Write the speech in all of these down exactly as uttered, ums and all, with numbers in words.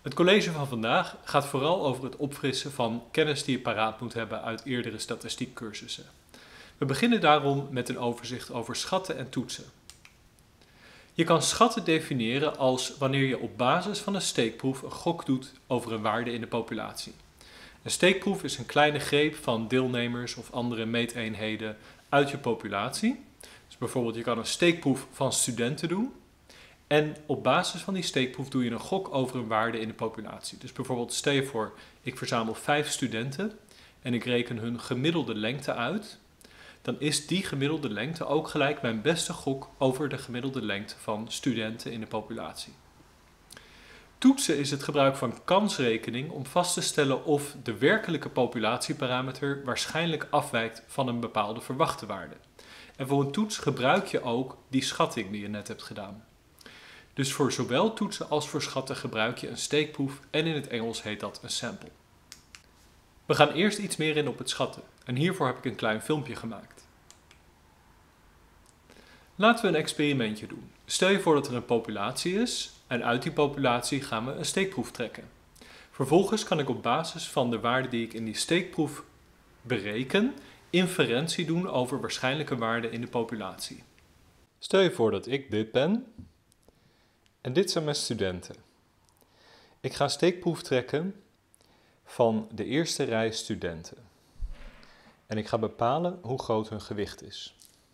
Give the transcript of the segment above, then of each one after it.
Het college van vandaag gaat vooral over het opfrissen van kennis die je paraat moet hebben uit eerdere statistiekcursussen. We beginnen daarom met een overzicht over schatten en toetsen. Je kan schatten definiëren als wanneer je op basis van een steekproef een gok doet over een waarde in de populatie. Een steekproef is een kleine greep van deelnemers of andere meeteenheden uit je populatie. Dus bijvoorbeeld je kan een steekproef van studenten doen. En op basis van die steekproef doe je een gok over een waarde in de populatie. Dus bijvoorbeeld stel je voor, ik verzamel vijf studenten en ik reken hun gemiddelde lengte uit. Dan is die gemiddelde lengte ook gelijk mijn beste gok over de gemiddelde lengte van studenten in de populatie. Toetsen is het gebruik van kansrekening om vast te stellen of de werkelijke populatieparameter waarschijnlijk afwijkt van een bepaalde verwachte waarde. En voor een toets gebruik je ook die schatting die je net hebt gedaan. Dus voor zowel toetsen als voor schatten gebruik je een steekproef en in het Engels heet dat een sample. We gaan eerst iets meer in op het schatten en hiervoor heb ik een klein filmpje gemaakt. Laten we een experimentje doen. Stel je voor dat er een populatie is en uit die populatie gaan we een steekproef trekken. Vervolgens kan ik op basis van de waarden die ik in die steekproef bereken, inferentie doen over waarschijnlijke waarden in de populatie. Stel je voor dat ik dit ben en dit zijn mijn studenten. Ik ga een steekproef trekken van de eerste rij studenten. En ik ga bepalen hoe groot hun gewicht is.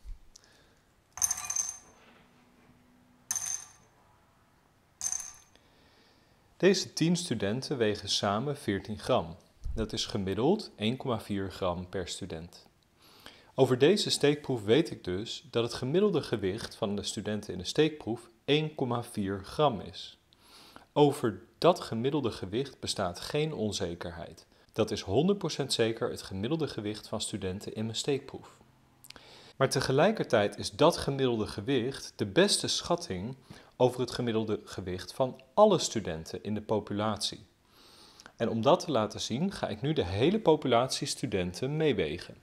Deze tien studenten wegen samen veertien gram. Dat is gemiddeld één komma vier gram per student. Over deze steekproef weet ik dus dat het gemiddelde gewicht van de studenten in de steekproef één komma vier gram is. Over dat gemiddelde gewicht bestaat geen onzekerheid. Dat is honderd procent zeker het gemiddelde gewicht van studenten in mijn steekproef. Maar tegelijkertijd is dat gemiddelde gewicht de beste schatting over het gemiddelde gewicht van alle studenten in de populatie. En om dat te laten zien ga ik nu de hele populatie studenten meewegen.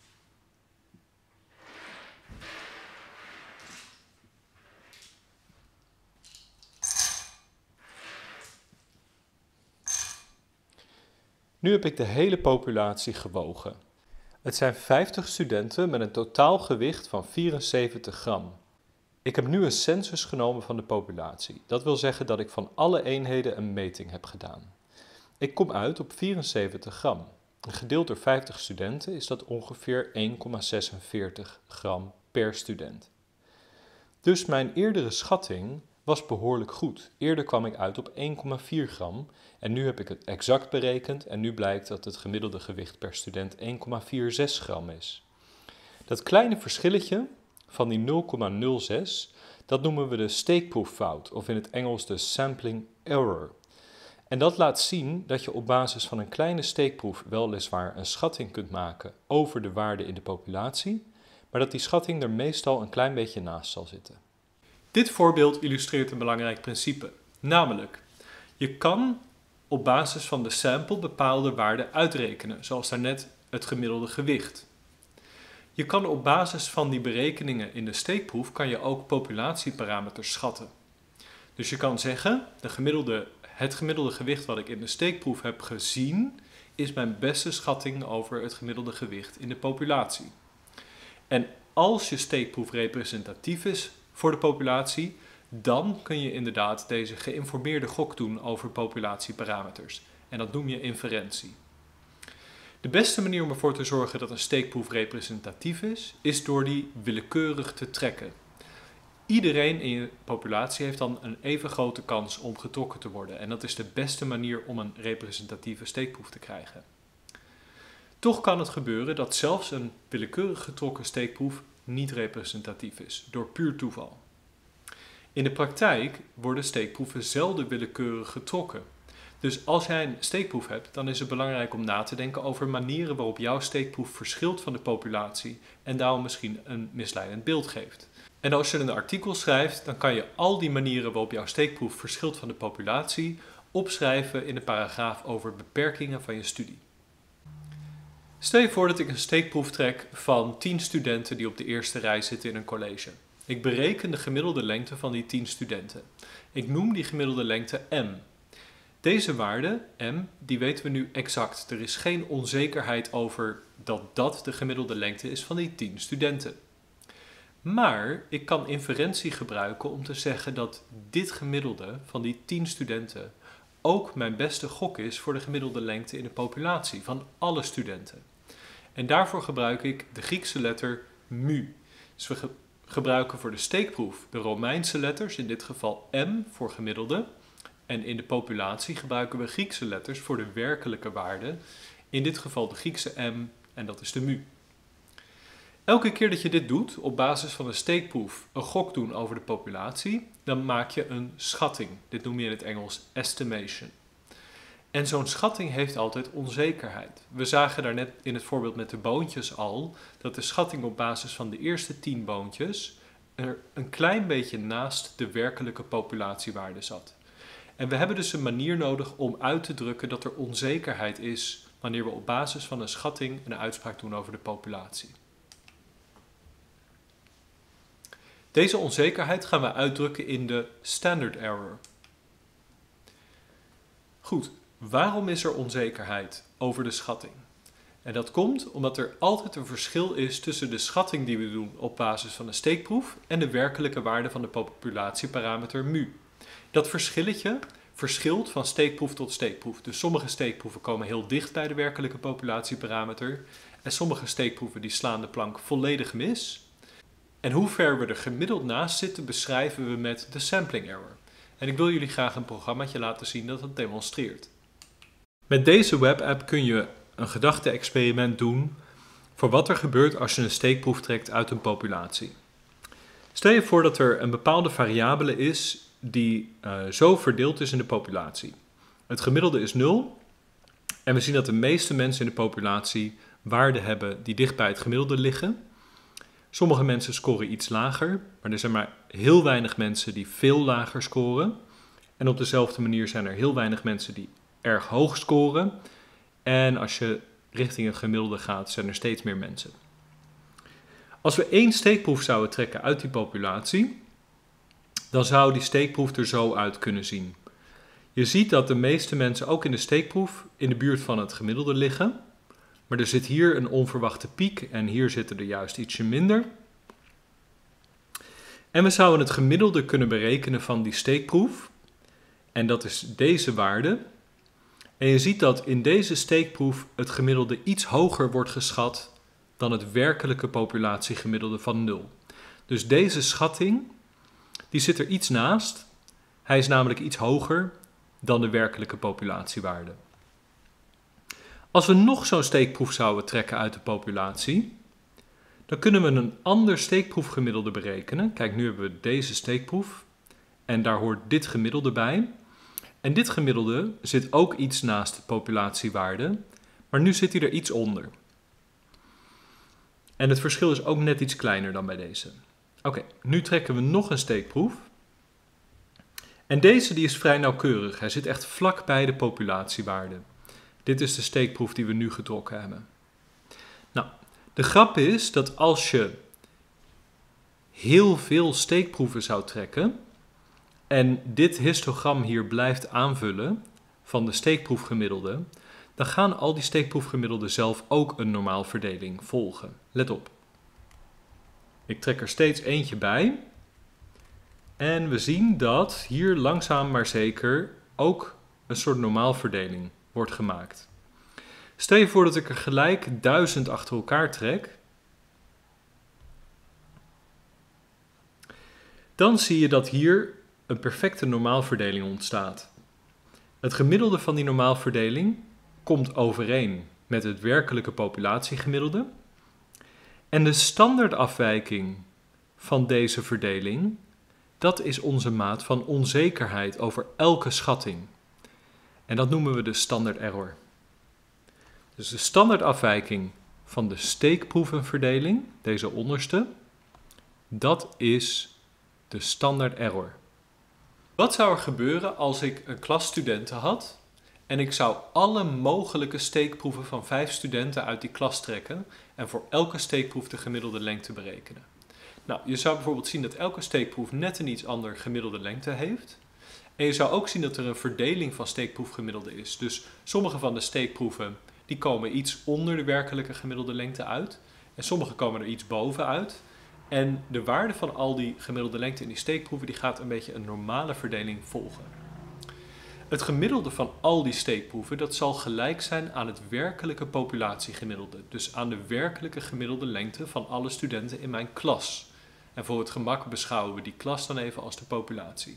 Nu heb ik de hele populatie gewogen. Het zijn vijftig studenten met een totaal gewicht van vierenzeventig gram. Ik heb nu een census genomen van de populatie. Dat wil zeggen dat ik van alle eenheden een meting heb gedaan. Ik kom uit op vierenzeventig gram. Gedeeld door vijftig studenten is dat ongeveer één komma zesenveertig gram per student. Dus mijn eerdere schatting was behoorlijk goed. Eerder kwam ik uit op één komma vier gram en nu heb ik het exact berekend en nu blijkt dat het gemiddelde gewicht per student één komma zesenzestig gram is. Dat kleine verschilletje van die nul komma nul zes, dat noemen we de steekproeffout of in het Engels de sampling error. En dat laat zien dat je op basis van een kleine steekproef weliswaar een schatting kunt maken over de waarde in de populatie, maar dat die schatting er meestal een klein beetje naast zal zitten. Dit voorbeeld illustreert een belangrijk principe, namelijk je kan op basis van de sample bepaalde waarden uitrekenen, zoals daarnet het gemiddelde gewicht. Je kan op basis van die berekeningen in de steekproef kan je ook populatieparameters schatten. Dus je kan zeggen, de gemiddelde, het gemiddelde gewicht wat ik in de steekproef heb gezien, is mijn beste schatting over het gemiddelde gewicht in de populatie. En als je steekproef representatief is voor de populatie, dan kun je inderdaad deze geïnformeerde gok doen over populatieparameters. En dat noem je inferentie. De beste manier om ervoor te zorgen dat een steekproef representatief is, is door die willekeurig te trekken. Iedereen in je populatie heeft dan een even grote kans om getrokken te worden. En dat is de beste manier om een representatieve steekproef te krijgen. Toch kan het gebeuren dat zelfs een willekeurig getrokken steekproef niet representatief is, door puur toeval. In de praktijk worden steekproeven zelden willekeurig getrokken. Dus als jij een steekproef hebt, dan is het belangrijk om na te denken over manieren waarop jouw steekproef verschilt van de populatie en daarom misschien een misleidend beeld geeft. En als je een artikel schrijft, dan kan je al die manieren waarop jouw steekproef verschilt van de populatie opschrijven in de paragraaf over beperkingen van je studie. Stel je voor dat ik een steekproef trek van tien studenten die op de eerste rij zitten in een college. Ik bereken de gemiddelde lengte van die tien studenten. Ik noem die gemiddelde lengte M. Deze waarde, m, die weten we nu exact. Er is geen onzekerheid over dat dat de gemiddelde lengte is van die tien studenten. Maar ik kan inferentie gebruiken om te zeggen dat dit gemiddelde van die tien studenten ook mijn beste gok is voor de gemiddelde lengte in de populatie van alle studenten. En daarvoor gebruik ik de Griekse letter mu. Dus we ge gebruiken voor de steekproef de Romeinse letters, in dit geval m voor gemiddelde. En in de populatie gebruiken we Griekse letters voor de werkelijke waarde, in dit geval de Griekse m en dat is de mu. Elke keer dat je dit doet, op basis van een steekproef een gok doen over de populatie, dan maak je een schatting. Dit noem je in het Engels estimation. En zo'n schatting heeft altijd onzekerheid. We zagen daarnet in het voorbeeld met de boontjes al, dat de schatting op basis van de eerste tien boontjes er een klein beetje naast de werkelijke populatiewaarde zat. En we hebben dus een manier nodig om uit te drukken dat er onzekerheid is wanneer we op basis van een schatting een uitspraak doen over de populatie. Deze onzekerheid gaan we uitdrukken in de standard error. Goed, waarom is er onzekerheid over de schatting? En dat komt omdat er altijd een verschil is tussen de schatting die we doen op basis van een steekproef en de werkelijke waarde van de populatieparameter mu. Dat verschilletje verschilt van steekproef tot steekproef. Dus sommige steekproeven komen heel dicht bij de werkelijke populatieparameter en sommige steekproeven die slaan de plank volledig mis. En hoe ver we er gemiddeld naast zitten beschrijven we met de sampling error. En ik wil jullie graag een programmaatje laten zien dat dat demonstreert. Met deze webapp kun je een gedachte-experiment doen voor wat er gebeurt als je een steekproef trekt uit een populatie. Stel je voor dat er een bepaalde variabele is die uh, zo verdeeld is in de populatie. Het gemiddelde is nul en we zien dat de meeste mensen in de populatie waarden hebben die dicht bij het gemiddelde liggen. Sommige mensen scoren iets lager, maar er zijn maar heel weinig mensen die veel lager scoren. En op dezelfde manier zijn er heel weinig mensen die erg hoog scoren. En als je richting een gemiddelde gaat, zijn er steeds meer mensen. Als we één steekproef zouden trekken uit die populatie, dan zou die steekproef er zo uit kunnen zien. Je ziet dat de meeste mensen ook in de steekproef in de buurt van het gemiddelde liggen. Maar er zit hier een onverwachte piek en hier zitten er juist ietsje minder. En we zouden het gemiddelde kunnen berekenen van die steekproef. En dat is deze waarde. En je ziet dat in deze steekproef het gemiddelde iets hoger wordt geschat dan het werkelijke populatiegemiddelde van nul. Dus deze schatting, die zit er iets naast. Hij is namelijk iets hoger dan de werkelijke populatiewaarde. Als we nog zo'n steekproef zouden trekken uit de populatie, dan kunnen we een ander steekproefgemiddelde berekenen. Kijk, nu hebben we deze steekproef en daar hoort dit gemiddelde bij. En dit gemiddelde zit ook iets naast de populatiewaarde, maar nu zit hij er iets onder. En het verschil is ook net iets kleiner dan bij deze. Oké, nu trekken we nog een steekproef. En deze die is vrij nauwkeurig. Hij zit echt vlak bij de populatiewaarde. Dit is de steekproef die we nu getrokken hebben. Nou, de grap is dat als je heel veel steekproeven zou trekken en dit histogram hier blijft aanvullen van de steekproefgemiddelde, dan gaan al die steekproefgemiddelden zelf ook een normaalverdeling volgen. Let op. Ik trek er steeds eentje bij en we zien dat hier langzaam maar zeker ook een soort normaalverdeling wordt gemaakt. Stel je voor dat ik er gelijk duizend achter elkaar trek. Dan zie je dat hier een perfecte normaalverdeling ontstaat. Het gemiddelde van die normaalverdeling komt overeen met het werkelijke populatiegemiddelde. En de standaardafwijking van deze verdeling, dat is onze maat van onzekerheid over elke schatting. En dat noemen we de standaard error. Dus de standaardafwijking van de steekproevenverdeling, deze onderste, dat is de standaard error. Wat zou er gebeuren als ik een klas studenten had en ik zou alle mogelijke steekproeven van vijf studenten uit die klas trekken en voor elke steekproef de gemiddelde lengte berekenen? Nou, je zou bijvoorbeeld zien dat elke steekproef net een iets ander gemiddelde lengte heeft. En je zou ook zien dat er een verdeling van steekproefgemiddelde is. Dus sommige van de steekproeven die komen iets onder de werkelijke gemiddelde lengte uit. En sommige komen er iets boven uit. En de waarde van al die gemiddelde lengte in die steekproeven die gaat een beetje een normale verdeling volgen. Het gemiddelde van al die steekproeven dat zal gelijk zijn aan het werkelijke populatiegemiddelde. Dus aan de werkelijke gemiddelde lengte van alle studenten in mijn klas. En voor het gemak beschouwen we die klas dan even als de populatie.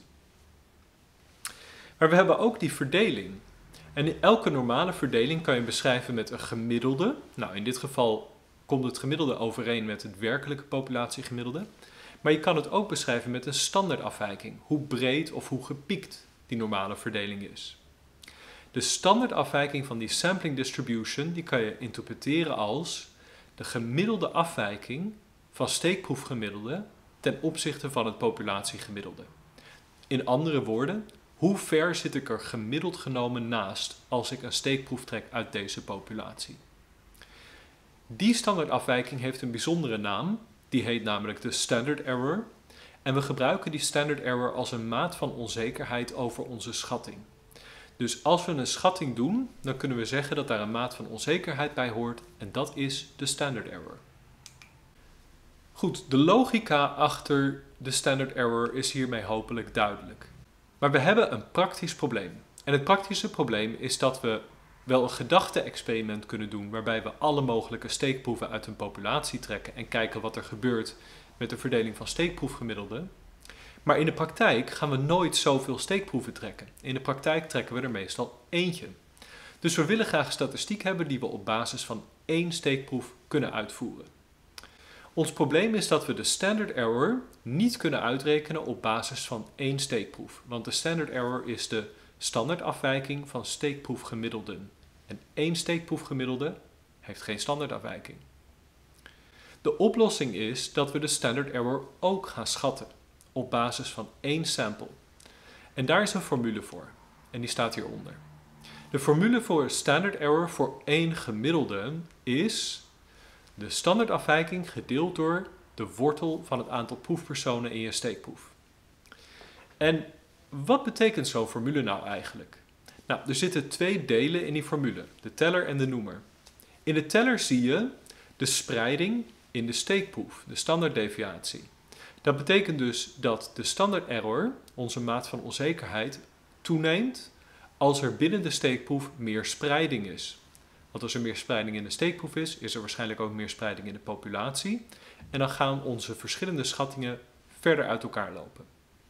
Maar we hebben ook die verdeling. En in elke normale verdeling kan je beschrijven met een gemiddelde. Nou, in dit geval komt het gemiddelde overeen met het werkelijke populatiegemiddelde. Maar je kan het ook beschrijven met een standaardafwijking. Hoe breed of hoe gepiekt die normale verdeling is. De standaardafwijking van die sampling distribution die kan je interpreteren als de gemiddelde afwijking van steekproefgemiddelde ten opzichte van het populatiegemiddelde. In andere woorden, hoe ver zit ik er gemiddeld genomen naast als ik een steekproef trek uit deze populatie? Die standaardafwijking heeft een bijzondere naam, die heet namelijk de standard error. En we gebruiken die standard error als een maat van onzekerheid over onze schatting. Dus als we een schatting doen, dan kunnen we zeggen dat daar een maat van onzekerheid bij hoort en dat is de standard error. Goed, de logica achter de standard error is hiermee hopelijk duidelijk. Maar we hebben een praktisch probleem. En het praktische probleem is dat we wel een gedachte-experiment kunnen doen waarbij we alle mogelijke steekproeven uit een populatie trekken en kijken wat er gebeurt met de verdeling van steekproefgemiddelden. Maar in de praktijk gaan we nooit zoveel steekproeven trekken. In de praktijk trekken we er meestal eentje. Dus we willen graag statistiek hebben die we op basis van één steekproef kunnen uitvoeren. Ons probleem is dat we de standard error niet kunnen uitrekenen op basis van één steekproef. Want de standard error is de standaardafwijking van steekproefgemiddelden. En één steekproefgemiddelde heeft geen standaardafwijking. De oplossing is dat we de standard error ook gaan schatten op basis van één sample. En daar is een formule voor. En die staat hieronder. De formule voor standard error voor één gemiddelde is de standaardafwijking gedeeld door de wortel van het aantal proefpersonen in je steekproef. En wat betekent zo'n formule nou eigenlijk? Nou, er zitten twee delen in die formule, de teller en de noemer. In de teller zie je de spreiding in de steekproef, de standaarddeviatie. Dat betekent dus dat de standaard error, onze maat van onzekerheid, toeneemt als er binnen de steekproef meer spreiding is. Want als er meer spreiding in de steekproef is, is er waarschijnlijk ook meer spreiding in de populatie. En dan gaan onze verschillende schattingen verder uit elkaar lopen.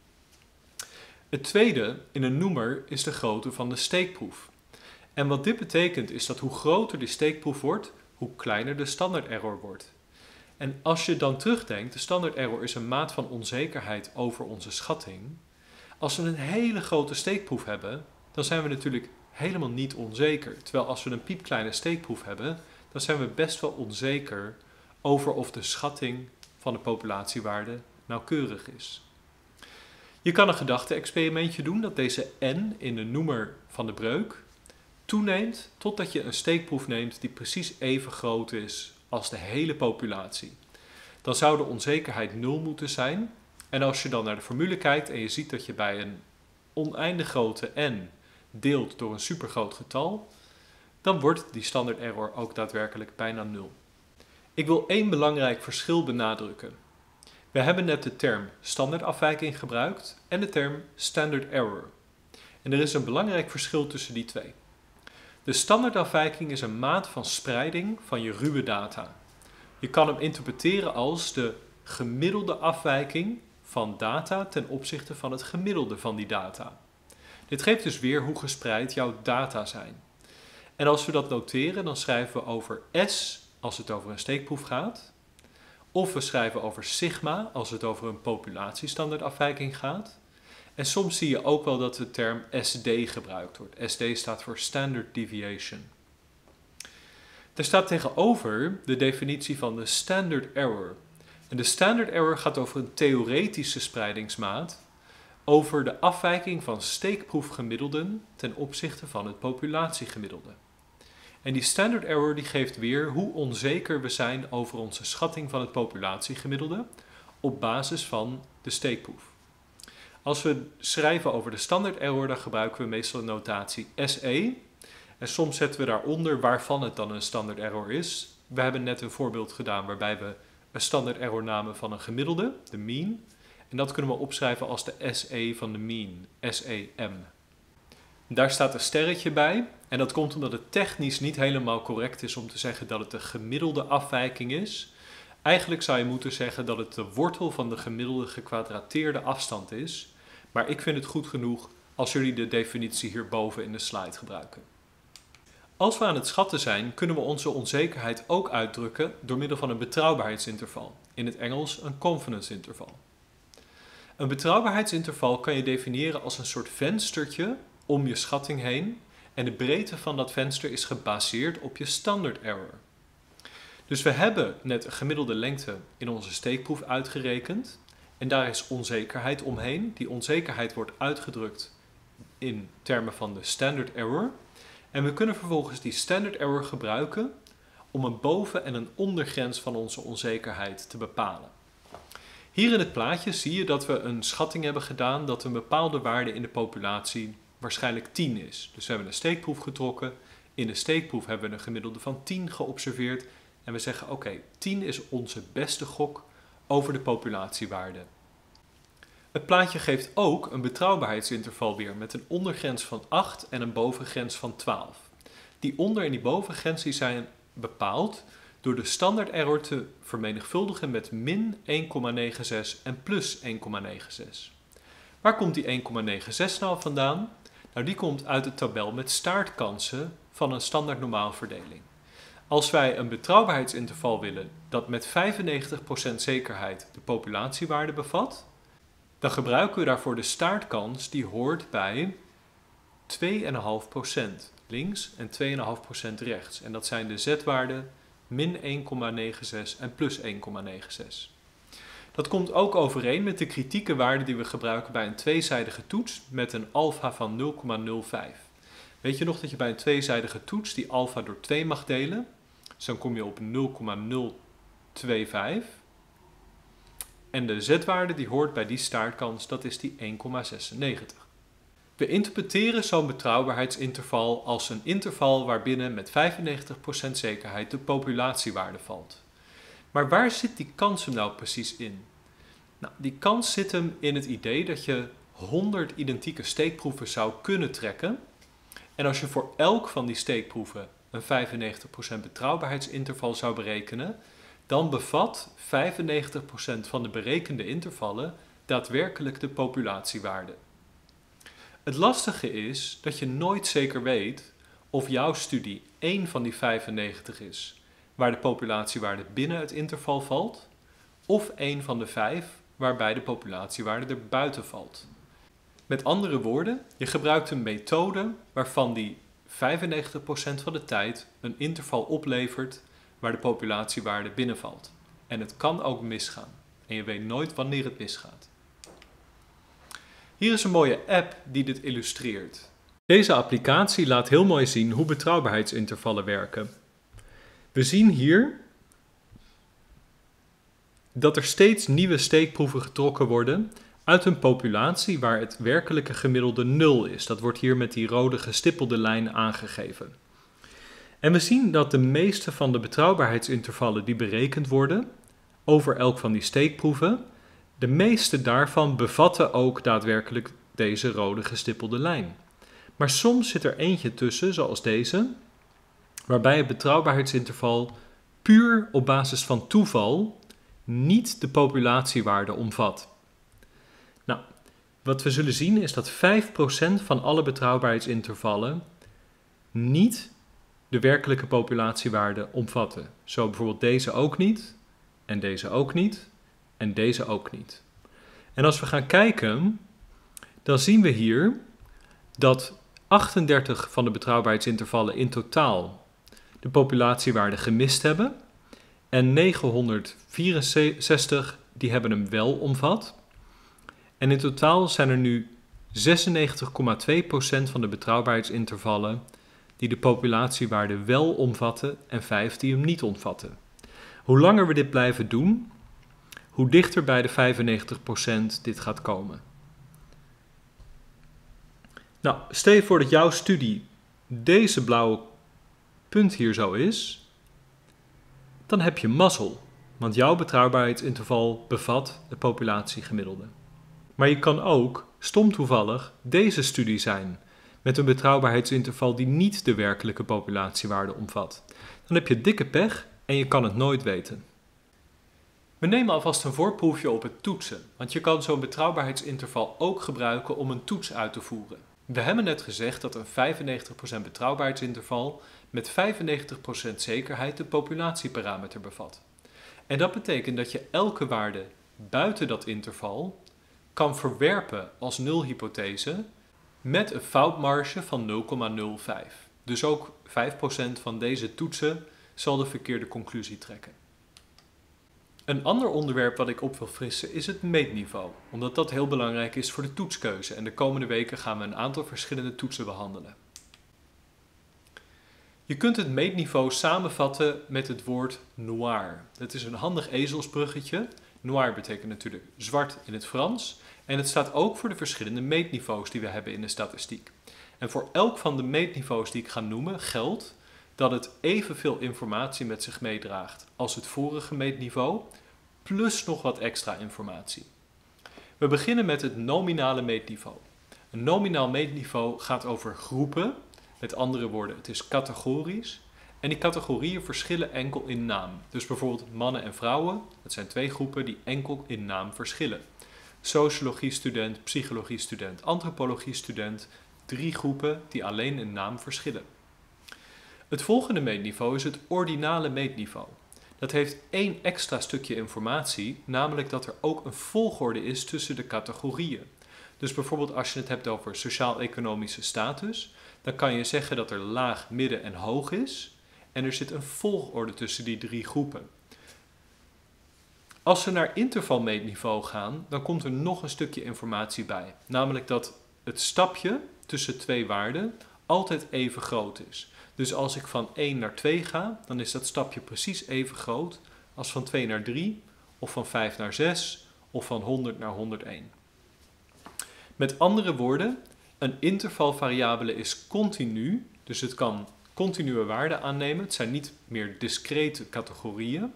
Het tweede in een noemer is de grootte van de steekproef. En wat dit betekent is dat hoe groter de steekproef wordt, hoe kleiner de standaard error wordt. En als je dan terugdenkt, de standaard error is een maat van onzekerheid over onze schatting. Als we een hele grote steekproef hebben, dan zijn we natuurlijk helemaal niet onzeker. Terwijl als we een piepkleine steekproef hebben, dan zijn we best wel onzeker over of de schatting van de populatiewaarde nauwkeurig is. Je kan een gedachte-experimentje doen dat deze n in de noemer van de breuk toeneemt totdat je een steekproef neemt die precies even groot is als de hele populatie. Dan zou de onzekerheid nul moeten zijn. En als je dan naar de formule kijkt en je ziet dat je bij een oneindig grote n deelt door een supergroot getal, dan wordt die standaard error ook daadwerkelijk bijna nul. Ik wil één belangrijk verschil benadrukken. We hebben net de term standaardafwijking gebruikt en de term standard error. En er is een belangrijk verschil tussen die twee. De standaardafwijking is een maat van spreiding van je ruwe data. Je kan hem interpreteren als de gemiddelde afwijking van data ten opzichte van het gemiddelde van die data. Dit geeft dus weer hoe gespreid jouw data zijn. En als we dat noteren, dan schrijven we over S als het over een steekproef gaat. Of we schrijven over sigma als het over een populatiestandaardafwijking gaat. En soms zie je ook wel dat de term S D gebruikt wordt. S D staat voor Standard Deviation. Er staat tegenover de definitie van de Standard Error. En de Standard Error gaat over een theoretische spreidingsmaat over de afwijking van steekproefgemiddelden ten opzichte van het populatiegemiddelde. En die Standard Error die geeft weer hoe onzeker we zijn over onze schatting van het populatiegemiddelde op basis van de steekproef. Als we schrijven over de standaard error, dan gebruiken we meestal de notatie S E. En soms zetten we daaronder waarvan het dan een standaard error is. We hebben net een voorbeeld gedaan waarbij we een standaard error namen van een gemiddelde, de mean. En dat kunnen we opschrijven als de S E van de mean, S E M. Daar staat een sterretje bij. En dat komt omdat het technisch niet helemaal correct is om te zeggen dat het de gemiddelde afwijking is. Eigenlijk zou je moeten zeggen dat het de wortel van de gemiddelde gekwadrateerde afstand is. Maar ik vind het goed genoeg als jullie de definitie hierboven in de slide gebruiken. Als we aan het schatten zijn, kunnen we onze onzekerheid ook uitdrukken door middel van een betrouwbaarheidsinterval. In het Engels een confidence interval. Een betrouwbaarheidsinterval kan je definiëren als een soort venstertje om je schatting heen. En de breedte van dat venster is gebaseerd op je standaard error. Dus we hebben net een gemiddelde lengte in onze steekproef uitgerekend. En daar is onzekerheid omheen. Die onzekerheid wordt uitgedrukt in termen van de standard error. En we kunnen vervolgens die standard error gebruiken om een boven- en een ondergrens van onze onzekerheid te bepalen. Hier in het plaatje zie je dat we een schatting hebben gedaan dat een bepaalde waarde in de populatie waarschijnlijk tien is. Dus we hebben een steekproef getrokken. In de steekproef hebben we een gemiddelde van tien geobserveerd. En we zeggen oké, okay, tien is onze beste gok over de populatiewaarde. Het plaatje geeft ook een betrouwbaarheidsinterval weer met een ondergrens van acht en een bovengrens van twaalf. Die onder- en die bovengrens die zijn bepaald door de standaard error te vermenigvuldigen met min één komma zesennegentig en plus één komma zesennegentig. Waar komt die één komma zesennegentig nou vandaan? Nou, die komt uit de tabel met staartkansen van een standaard normaalverdeling. Als wij een betrouwbaarheidsinterval willen dat met vijfennegentig procent zekerheid de populatiewaarde bevat, dan gebruiken we daarvoor de staartkans die hoort bij twee komma vijf procent links en twee komma vijf procent rechts. En dat zijn de z-waarden min één komma zesennegentig en plus één komma zesennegentig. Dat komt ook overeen met de kritieke waarde die we gebruiken bij een tweezijdige toets met een alfa van nul komma nul vijf. Weet je nog dat je bij een tweezijdige toets die alfa door twee mag delen? Dus dan kom je op nul komma nul vijfenveertig. En de z-waarde die hoort bij die staartkans, dat is die één komma zesennegentig. We interpreteren zo'n betrouwbaarheidsinterval als een interval waarbinnen met vijfennegentig procent zekerheid de populatiewaarde valt. Maar waar zit die kans hem nou precies in? Nou, die kans zit hem in het idee dat je honderd identieke steekproeven zou kunnen trekken. En als je voor elk van die steekproeven een vijfennegentig procent betrouwbaarheidsinterval zou berekenen, dan bevat vijfennegentig procent van de berekende intervallen daadwerkelijk de populatiewaarde. Het lastige is dat je nooit zeker weet of jouw studie één van die vijfennegentig is, waar de populatiewaarde binnen het interval valt, of één van de vijf, waarbij de populatiewaarde er buiten valt. Met andere woorden, je gebruikt een methode waarvan die vijfennegentig procent van de tijd een interval oplevert waar de populatiewaarde binnenvalt. En het kan ook misgaan. En je weet nooit wanneer het misgaat. Hier is een mooie app die dit illustreert. Deze applicatie laat heel mooi zien hoe betrouwbaarheidsintervallen werken. We zien hier dat er steeds nieuwe steekproeven getrokken worden uit een populatie waar het werkelijke gemiddelde nul is. Dat wordt hier met die rode gestippelde lijn aangegeven. En we zien dat de meeste van de betrouwbaarheidsintervallen die berekend worden over elk van die steekproeven, de meeste daarvan bevatten ook daadwerkelijk deze rode gestippelde lijn. Maar soms zit er eentje tussen, zoals deze, waarbij het betrouwbaarheidsinterval puur op basis van toeval niet de populatiewaarde omvat. Nou, wat we zullen zien is dat vijf procent van alle betrouwbaarheidsintervallen niet de werkelijke populatiewaarde omvatten. Zo bijvoorbeeld deze ook niet, en deze ook niet, en deze ook niet. En als we gaan kijken, dan zien we hier dat achtendertig van de betrouwbaarheidsintervallen in totaal de populatiewaarde gemist hebben. En negenhonderdvierenzestig die hebben hem wel omvat. En in totaal zijn er nu zesennegentig komma twee procent van de betrouwbaarheidsintervallen die de populatiewaarde wel omvatten en vijf die hem niet omvatten. Hoe langer we dit blijven doen, hoe dichter bij de vijfennegentig procent dit gaat komen. Nou, stel je voor dat jouw studie deze blauwe punt hier zo is, dan heb je mazzel, want jouw betrouwbaarheidsinterval bevat het populatiegemiddelde. Maar je kan ook, stom toevallig, deze studie zijn, met een betrouwbaarheidsinterval die niet de werkelijke populatiewaarde omvat. Dan heb je dikke pech en je kan het nooit weten. We nemen alvast een voorproefje op het toetsen, want je kan zo'n betrouwbaarheidsinterval ook gebruiken om een toets uit te voeren. We hebben net gezegd dat een vijfennegentig procent betrouwbaarheidsinterval met vijfennegentig procent zekerheid de populatieparameter bevat. En dat betekent dat je elke waarde buiten dat interval kan verwerpen als nulhypothese met een foutmarge van nul komma nul vijf. Dus ook vijf procent van deze toetsen zal de verkeerde conclusie trekken. Een ander onderwerp wat ik op wil frissen is het meetniveau, omdat dat heel belangrijk is voor de toetskeuze en de komende weken gaan we een aantal verschillende toetsen behandelen. Je kunt het meetniveau samenvatten met het woord noir. Het is een handig ezelsbruggetje. Noir betekent natuurlijk zwart in het Frans en het staat ook voor de verschillende meetniveaus die we hebben in de statistiek. En voor elk van de meetniveaus die ik ga noemen geldt dat het evenveel informatie met zich meedraagt als het vorige meetniveau, plus nog wat extra informatie. We beginnen met het nominale meetniveau. Een nominaal meetniveau gaat over groepen, met andere woorden, het is categorisch. En die categorieën verschillen enkel in naam. Dus bijvoorbeeld mannen en vrouwen, dat zijn twee groepen die enkel in naam verschillen. Sociologie-student, psychologie-student, antropologie-student, drie groepen die alleen in naam verschillen. Het volgende meetniveau is het ordinale meetniveau. Dat heeft één extra stukje informatie, namelijk dat er ook een volgorde is tussen de categorieën. Dus bijvoorbeeld als je het hebt over sociaal-economische status, dan kan je zeggen dat er laag, midden en hoog is. En er zit een volgorde tussen die drie groepen. Als we naar intervalmeetniveau gaan, dan komt er nog een stukje informatie bij. Namelijk dat het stapje tussen twee waarden altijd even groot is. Dus als ik van één naar twee ga, dan is dat stapje precies even groot als van twee naar drie, of van vijf naar zes, of van honderd naar honderdéén. Met andere woorden, een intervalvariabele is continu, dus het kan continue waarden aannemen. Het zijn niet meer discrete categorieën.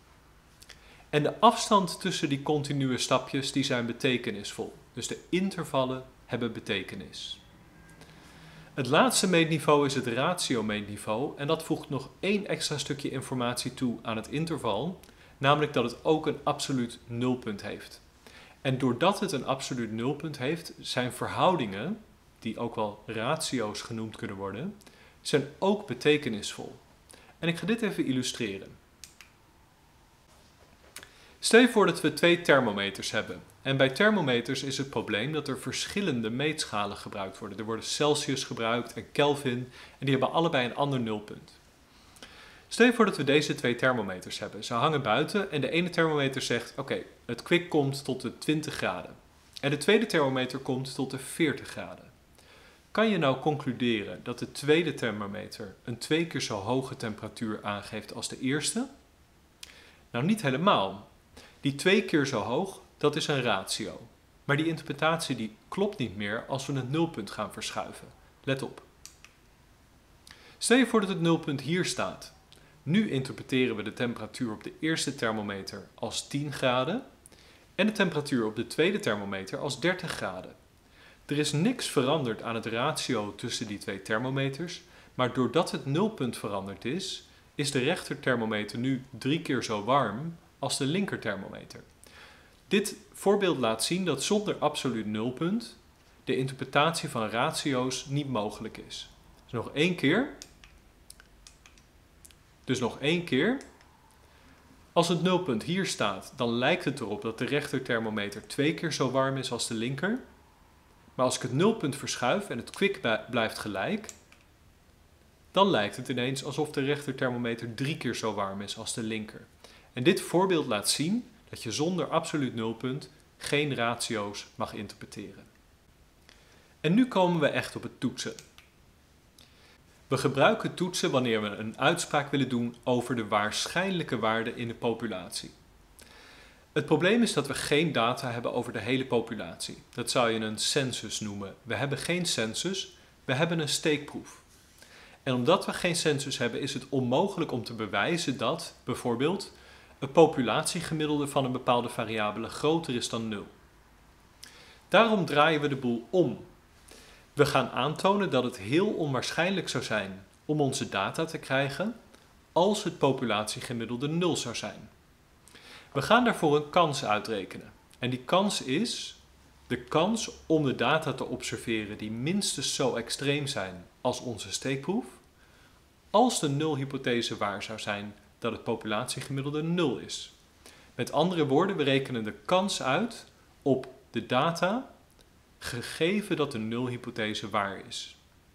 En de afstand tussen die continue stapjes die zijn betekenisvol. Dus de intervallen hebben betekenis. Het laatste meetniveau is het ratio-meetniveau en dat voegt nog één extra stukje informatie toe aan het interval, namelijk dat het ook een absoluut nulpunt heeft. En doordat het een absoluut nulpunt heeft, zijn verhoudingen, die ook wel ratio's genoemd kunnen worden, zijn ook betekenisvol. En ik ga dit even illustreren. Stel je voor dat we twee thermometers hebben. En bij thermometers is het probleem dat er verschillende meetschalen gebruikt worden. Er worden Celsius gebruikt en Kelvin en die hebben allebei een ander nulpunt. Stel je voor dat we deze twee thermometers hebben. Ze hangen buiten en de ene thermometer zegt, oké, okay, het kwik komt tot de twintig graden. En de tweede thermometer komt tot de veertig graden. Kan je nou concluderen dat de tweede thermometer een twee keer zo hoge temperatuur aangeeft als de eerste? Nou, niet helemaal. Die twee keer zo hoog, dat is een ratio. Maar die interpretatie die klopt niet meer als we het nulpunt gaan verschuiven. Let op. Stel je voor dat het nulpunt hier staat. Nu interpreteren we de temperatuur op de eerste thermometer als tien graden en de temperatuur op de tweede thermometer als dertig graden. Er is niks veranderd aan het ratio tussen die twee thermometers, maar doordat het nulpunt veranderd is, is de rechterthermometer nu drie keer zo warm als de linkerthermometer. Dit voorbeeld laat zien dat zonder absoluut nulpunt de interpretatie van ratio's niet mogelijk is. Dus nog één keer. Dus nog één keer. Als het nulpunt hier staat, dan lijkt het erop dat de rechterthermometer twee keer zo warm is als de linker. Maar als ik het nulpunt verschuif en het kwik blijft gelijk, dan lijkt het ineens alsof de rechterthermometer drie keer zo warm is als de linker. En dit voorbeeld laat zien dat je zonder absoluut nulpunt geen ratio's mag interpreteren. En nu komen we echt op het toetsen. We gebruiken toetsen wanneer we een uitspraak willen doen over de waarschijnlijke waarde in de populatie. Het probleem is dat we geen data hebben over de hele populatie. Dat zou je een census noemen. We hebben geen census, we hebben een steekproef. En omdat we geen census hebben, is het onmogelijk om te bewijzen dat bijvoorbeeld een populatiegemiddelde van een bepaalde variabele groter is dan nul. Daarom draaien we de boel om. We gaan aantonen dat het heel onwaarschijnlijk zou zijn om onze data te krijgen als het populatiegemiddelde nul zou zijn. We gaan daarvoor een kans uitrekenen. En die kans is de kans om de data te observeren die minstens zo extreem zijn als onze steekproef, als de nulhypothese waar zou zijn dat het populatiegemiddelde nul is. Met andere woorden, we rekenen de kans uit op de data, gegeven dat de nulhypothese waar is.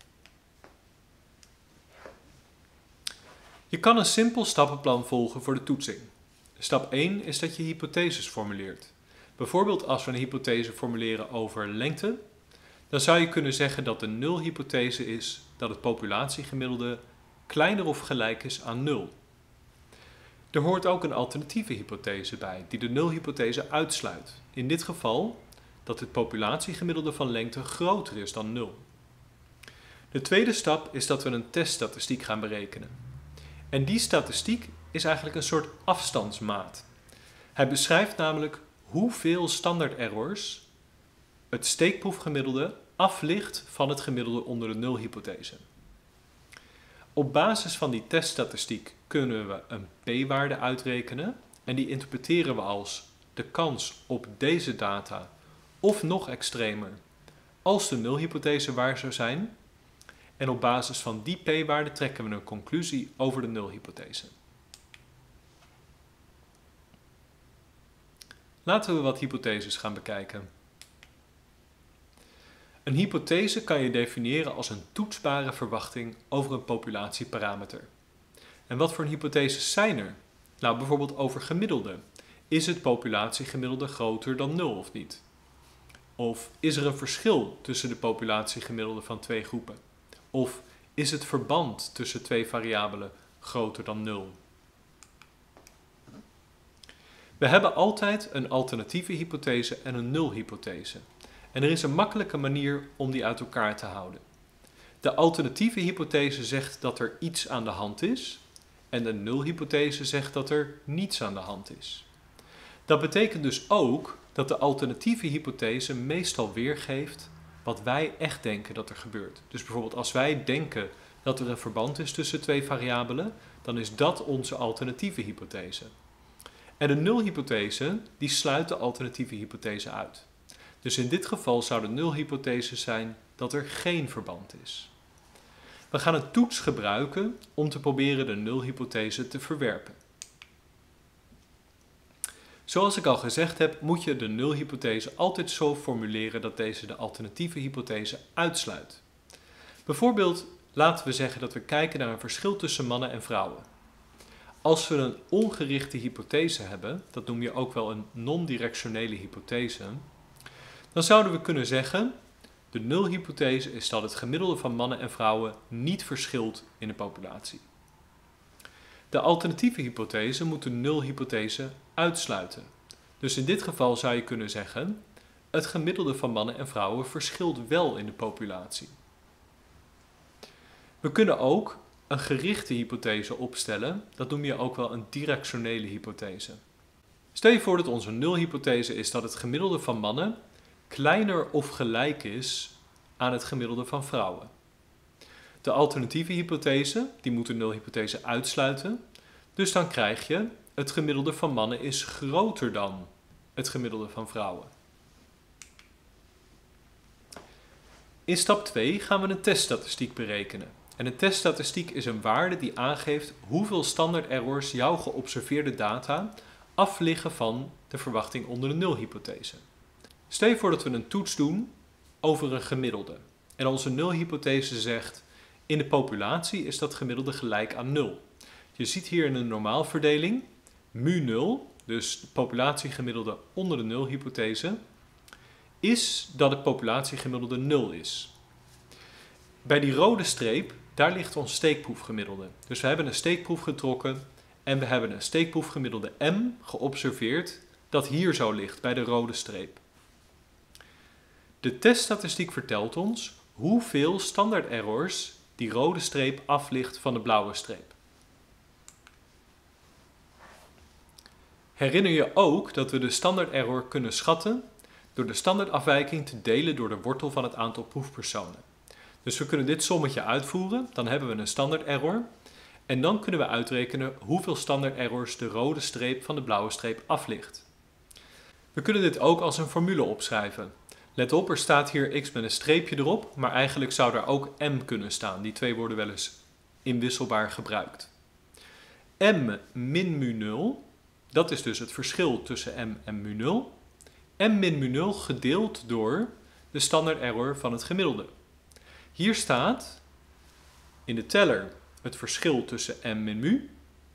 Je kan een simpel stappenplan volgen voor de toetsing. Stap één is dat je hypotheses formuleert. Bijvoorbeeld als we een hypothese formuleren over lengte, dan zou je kunnen zeggen dat de nulhypothese is dat het populatiegemiddelde kleiner of gelijk is aan nul. Er hoort ook een alternatieve hypothese bij, die de nulhypothese uitsluit. In dit geval dat het populatiegemiddelde van lengte groter is dan nul. De tweede stap is dat we een teststatistiek gaan berekenen. En die statistiek is eigenlijk een soort afstandsmaat. Hij beschrijft namelijk hoeveel standaard errors het steekproefgemiddelde afligt van het gemiddelde onder de nulhypothese. Op basis van die teststatistiek kunnen we een p-waarde uitrekenen en die interpreteren we als de kans op deze data of nog extremer als de nulhypothese waar zou zijn. En op basis van die p-waarde trekken we een conclusie over de nulhypothese. Laten we wat hypotheses gaan bekijken. Een hypothese kan je definiëren als een toetsbare verwachting over een populatieparameter. En wat voor hypotheses zijn er? Nou, bijvoorbeeld over gemiddelde. Is het populatiegemiddelde groter dan nul of niet? Of is er een verschil tussen de populatiegemiddelde van twee groepen? Of is het verband tussen twee variabelen groter dan nul? We hebben altijd een alternatieve hypothese en een nulhypothese. En er is een makkelijke manier om die uit elkaar te houden. De alternatieve hypothese zegt dat er iets aan de hand is en de nulhypothese zegt dat er niets aan de hand is. Dat betekent dus ook dat de alternatieve hypothese meestal weergeeft wat wij echt denken dat er gebeurt. Dus bijvoorbeeld als wij denken dat er een verband is tussen twee variabelen, dan is dat onze alternatieve hypothese. En de nulhypothese die sluit de alternatieve hypothese uit. Dus in dit geval zou de nulhypothese zijn dat er geen verband is. We gaan een toets gebruiken om te proberen de nulhypothese te verwerpen. Zoals ik al gezegd heb, moet je de nulhypothese altijd zo formuleren dat deze de alternatieve hypothese uitsluit. Bijvoorbeeld laten we zeggen dat we kijken naar een verschil tussen mannen en vrouwen. Als we een ongerichte hypothese hebben, dat noem je ook wel een non-directionele hypothese, dan zouden we kunnen zeggen, de nulhypothese is dat het gemiddelde van mannen en vrouwen niet verschilt in de populatie. De alternatieve hypothese moet de nulhypothese uitsluiten. Dus in dit geval zou je kunnen zeggen, het gemiddelde van mannen en vrouwen verschilt wel in de populatie. We kunnen ook een gerichte hypothese opstellen, dat noem je ook wel een directionele hypothese. Stel je voor dat onze nulhypothese is dat het gemiddelde van mannen kleiner of gelijk is aan het gemiddelde van vrouwen. De alternatieve hypothese, die moet de nulhypothese uitsluiten, dus dan krijg je het gemiddelde van mannen is groter dan het gemiddelde van vrouwen. In stap twee gaan we een teststatistiek berekenen. En een teststatistiek is een waarde die aangeeft hoeveel standaard errors jouw geobserveerde data afliggen van de verwachting onder de nulhypothese. Stel je voor dat we een toets doen over een gemiddelde. En onze nulhypothese zegt, in de populatie is dat gemiddelde gelijk aan nul. Je ziet hier in een normaalverdeling, mu nul, dus het populatiegemiddelde onder de nulhypothese, is dat het populatiegemiddelde nul is. Bij die rode streep, daar ligt ons steekproefgemiddelde. Dus we hebben een steekproef getrokken en we hebben een steekproefgemiddelde m geobserveerd dat hier zo ligt bij de rode streep. De teststatistiek vertelt ons hoeveel standaard errors die rode streep afligt van de blauwe streep. Herinner je ook dat we de standaard error kunnen schatten door de standaardafwijking te delen door de wortel van het aantal proefpersonen. Dus we kunnen dit sommetje uitvoeren, dan hebben we een standaard error. En dan kunnen we uitrekenen hoeveel standaard errors de rode streep van de blauwe streep afligt. We kunnen dit ook als een formule opschrijven. Let op, er staat hier x met een streepje erop, maar eigenlijk zou daar ook m kunnen staan. Die twee worden wel eens inwisselbaar gebruikt. M min mu nul, dat is dus het verschil tussen m en mu nul. M min mu nul gedeeld door de standaard error van het gemiddelde. Hier staat in de teller het verschil tussen m min mu,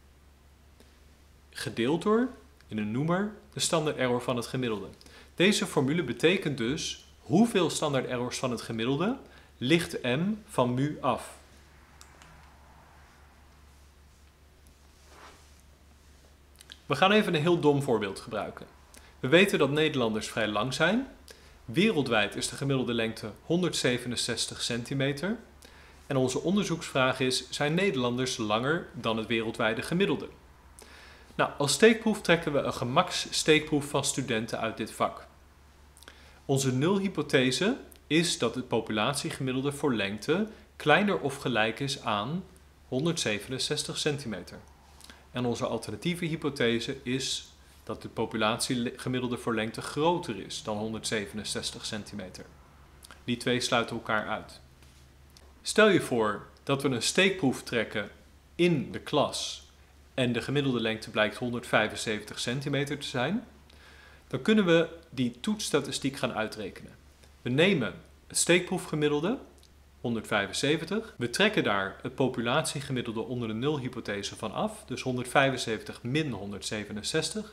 gedeeld door, in een noemer, de standaard error van het gemiddelde. Deze formule betekent dus hoeveel standaard errors van het gemiddelde ligt m van mu af. We gaan even een heel dom voorbeeld gebruiken. We weten dat Nederlanders vrij lang zijn. Wereldwijd is de gemiddelde lengte honderdzevenenzestig centimeter. En onze onderzoeksvraag is, zijn Nederlanders langer dan het wereldwijde gemiddelde? Nou, als steekproef trekken we een gemakssteekproef van studenten uit dit vak. Onze nulhypothese is dat het populatiegemiddelde voor lengte kleiner of gelijk is aan honderdzevenenzestig centimeter. En onze alternatieve hypothese is dat het populatiegemiddelde voor lengte groter is dan honderdzevenenzestig centimeter. Die twee sluiten elkaar uit. Stel je voor dat we een steekproef trekken in de klas en de gemiddelde lengte blijkt honderdvijfenzeventig centimeter te zijn, dan kunnen we die toetsstatistiek gaan uitrekenen. We nemen het steekproefgemiddelde, honderdvijfenzeventig, we trekken daar het populatiegemiddelde onder de nulhypothese van af, dus honderdvijfenzeventig min honderdzevenenzestig.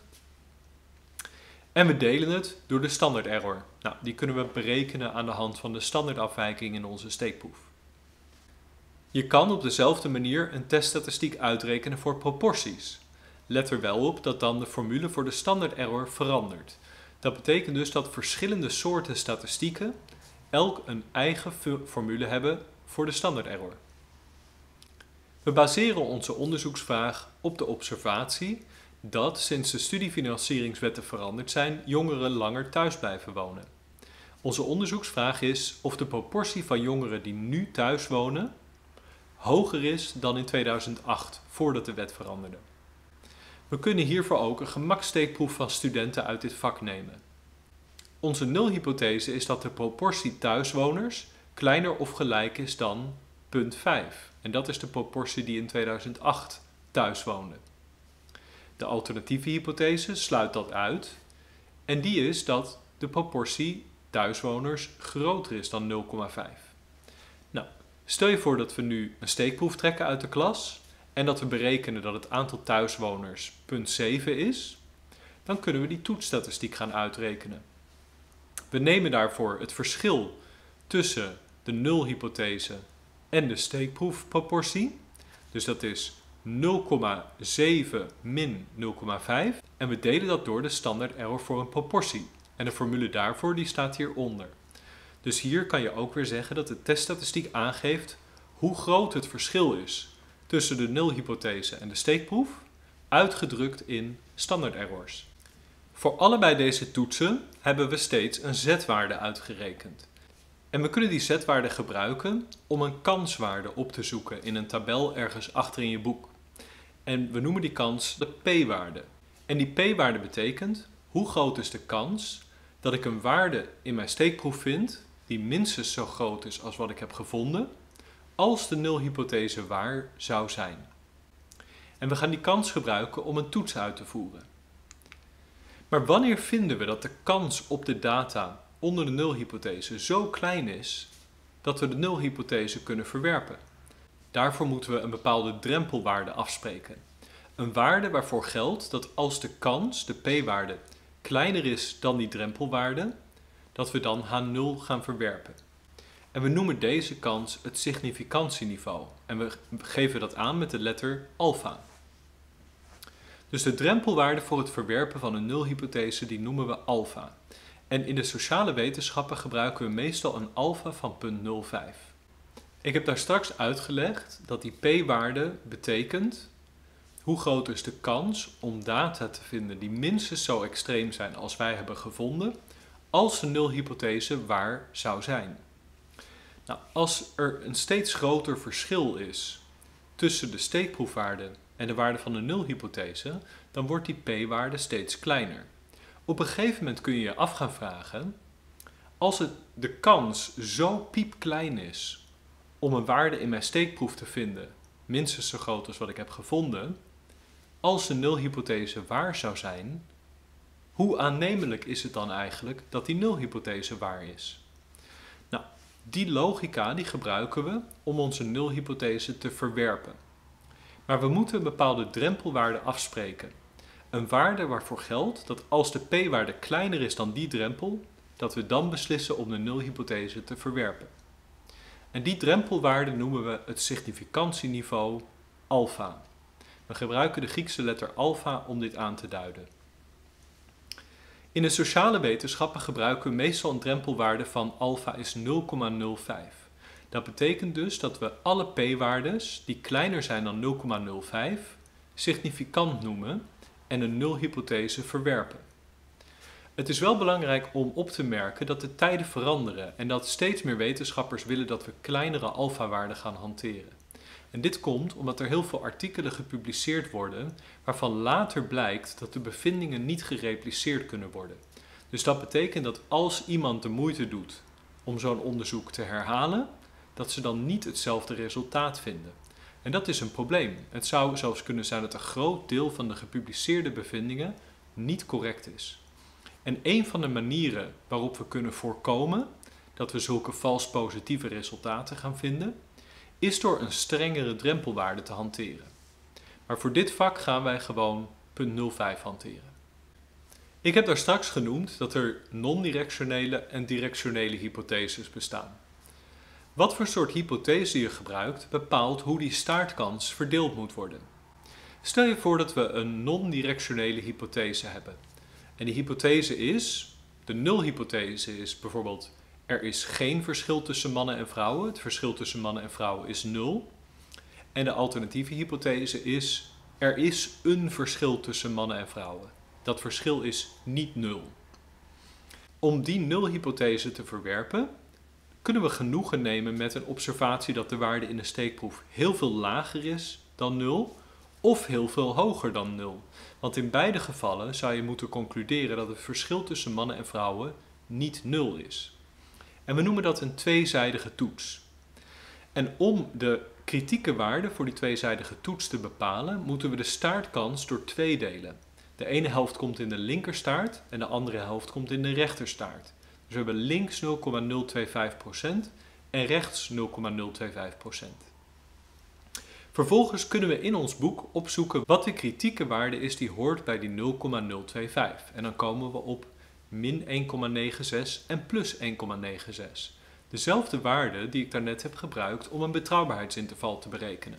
En we delen het door de standaard error. Nou, die kunnen we berekenen aan de hand van de standaardafwijking in onze steekproef. Je kan op dezelfde manier een teststatistiek uitrekenen voor proporties. Let er wel op dat dan de formule voor de standaard error verandert. Dat betekent dus dat verschillende soorten statistieken elk een eigen formule hebben voor de standaard error. We baseren onze onderzoeksvraag op de observatie dat sinds de studiefinancieringswetten veranderd zijn, jongeren langer thuis blijven wonen. Onze onderzoeksvraag is of de proportie van jongeren die nu thuis wonen hoger is dan in tweeduizend acht, voordat de wet veranderde. We kunnen hiervoor ook een gemakssteekproef van studenten uit dit vak nemen. Onze nulhypothese is dat de proportie thuiswoners kleiner of gelijk is dan nul komma vijf. En dat is de proportie die in tweeduizend acht thuis woonde. De alternatieve hypothese sluit dat uit. En die is dat de proportie thuiswoners groter is dan nul komma vijf. Nou, stel je voor dat we nu een steekproef trekken uit de klas en dat we berekenen dat het aantal thuiswoners nul komma zeven is, dan kunnen we die toetsstatistiek gaan uitrekenen. We nemen daarvoor het verschil tussen de nulhypothese en de steekproefproportie. Dus dat is nul komma zeven min nul komma vijf. En we delen dat door de standaard error voor een proportie. En de formule daarvoor die staat hieronder. Dus hier kan je ook weer zeggen dat de teststatistiek aangeeft hoe groot het verschil is tussen de nulhypothese en de steekproef, uitgedrukt in standaard errors. Voor allebei deze toetsen hebben we steeds een z-waarde uitgerekend. En we kunnen die z-waarde gebruiken om een kanswaarde op te zoeken in een tabel ergens achter in je boek. En we noemen die kans de p-waarde. En die p-waarde betekent hoe groot is de kans dat ik een waarde in mijn steekproef vind die minstens zo groot is als wat ik heb gevonden, als de nulhypothese waar zou zijn. En we gaan die kans gebruiken om een toets uit te voeren. Maar wanneer vinden we dat de kans op de data onder de nulhypothese zo klein is dat we de nulhypothese kunnen verwerpen? Daarvoor moeten we een bepaalde drempelwaarde afspreken. Een waarde waarvoor geldt dat als de kans, de p-waarde, kleiner is dan die drempelwaarde, dat we dan H nul gaan verwerpen. En we noemen deze kans het significantieniveau. En we geven dat aan met de letter alfa. Dus de drempelwaarde voor het verwerpen van een nulhypothese die noemen we alfa. En in de sociale wetenschappen gebruiken we meestal een alfa van nul komma nul vijf. Ik heb daar straks uitgelegd dat die p-waarde betekent hoe groot is de kans om data te vinden die minstens zo extreem zijn als wij hebben gevonden, als de nulhypothese waar zou zijn. Nou, als er een steeds groter verschil is tussen de steekproefwaarde en de waarde van de nulhypothese, dan wordt die p-waarde steeds kleiner. Op een gegeven moment kun je je af gaan vragen, als het de kans zo piepklein is om een waarde in mijn steekproef te vinden, minstens zo groot als wat ik heb gevonden, als de nulhypothese waar zou zijn, hoe aannemelijk is het dan eigenlijk dat die nulhypothese waar is? Nou, die logica die gebruiken we om onze nulhypothese te verwerpen. Maar we moeten een bepaalde drempelwaarde afspreken. Een waarde waarvoor geldt dat als de p-waarde kleiner is dan die drempel, dat we dan beslissen om de nulhypothese te verwerpen. En die drempelwaarde noemen we het significantieniveau alfa. We gebruiken de Griekse letter alfa om dit aan te duiden. In de sociale wetenschappen gebruiken we meestal een drempelwaarde van alfa is nul komma nul vijf. Dat betekent dus dat we alle p-waardes die kleiner zijn dan nul komma nul vijf significant noemen en een nulhypothese verwerpen. Het is wel belangrijk om op te merken dat de tijden veranderen en dat steeds meer wetenschappers willen dat we kleinere alfawaarden gaan hanteren. En dit komt omdat er heel veel artikelen gepubliceerd worden waarvan later blijkt dat de bevindingen niet gerepliceerd kunnen worden. Dus dat betekent dat als iemand de moeite doet om zo'n onderzoek te herhalen, dat ze dan niet hetzelfde resultaat vinden. En dat is een probleem. Het zou zelfs kunnen zijn dat een groot deel van de gepubliceerde bevindingen niet correct is. En een van de manieren waarop we kunnen voorkomen dat we zulke vals positieve resultaten gaan vinden, is door een strengere drempelwaarde te hanteren. Maar voor dit vak gaan wij gewoon nul komma nul vijf hanteren. Ik heb daar straks genoemd dat er non-directionele en directionele hypotheses bestaan. Wat voor soort hypothese je gebruikt bepaalt hoe die staartkans verdeeld moet worden. Stel je voor dat we een non-directionele hypothese hebben. En die hypothese is, de nulhypothese is bijvoorbeeld, er is geen verschil tussen mannen en vrouwen. Het verschil tussen mannen en vrouwen is nul. En de alternatieve hypothese is, er is een verschil tussen mannen en vrouwen. Dat verschil is niet nul. Om die nulhypothese te verwerpen, kunnen we genoegen nemen met een observatie dat de waarde in de steekproef heel veel lager is dan nul of heel veel hoger dan nul. Want in beide gevallen zou je moeten concluderen dat het verschil tussen mannen en vrouwen niet nul is. En we noemen dat een tweezijdige toets. En om de kritieke waarde voor die tweezijdige toets te bepalen, moeten we de staartkans door twee delen. De ene helft komt in de linkerstaart en de andere helft komt in de rechterstaart. Dus we hebben links nul komma nul twee vijf procent en rechts nul komma nul twee vijf procent. Vervolgens kunnen we in ons boek opzoeken wat de kritieke waarde is die hoort bij die nul komma nul twee vijf. En dan komen we op min één komma negen zes en plus één komma negen zes. Dezelfde waarde die ik daarnet heb gebruikt om een betrouwbaarheidsinterval te berekenen.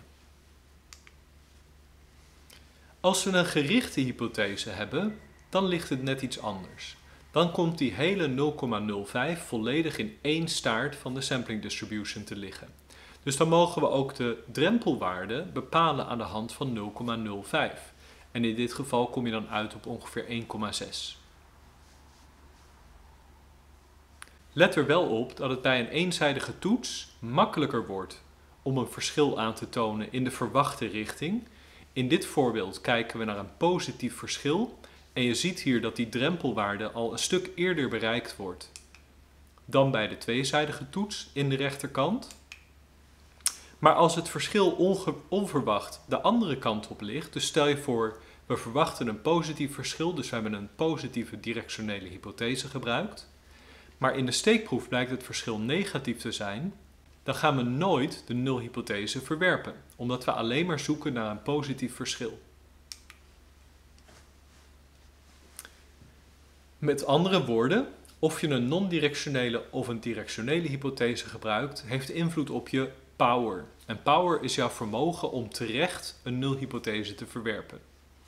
Als we een gerichte hypothese hebben, dan ligt het net iets anders. Dan komt die hele nul komma nul vijf volledig in één staart van de sampling distribution te liggen. Dus dan mogen we ook de drempelwaarde bepalen aan de hand van nul komma nul vijf. En in dit geval kom je dan uit op ongeveer één komma zes. Let er wel op dat het bij een eenzijdige toets makkelijker wordt om een verschil aan te tonen in de verwachte richting. In dit voorbeeld kijken we naar een positief verschil en je ziet hier dat die drempelwaarde al een stuk eerder bereikt wordt dan bij de tweezijdige toets in de rechterkant. Maar als het verschil onverwacht de andere kant op ligt, dus stel je voor we verwachten een positief verschil, dus we hebben een positieve directionele hypothese gebruikt, maar in de steekproef blijkt het verschil negatief te zijn, dan gaan we nooit de nulhypothese verwerpen, omdat we alleen maar zoeken naar een positief verschil. Met andere woorden, of je een non-directionele of een directionele hypothese gebruikt, heeft invloed op je power. En power is jouw vermogen om terecht een nulhypothese te verwerpen.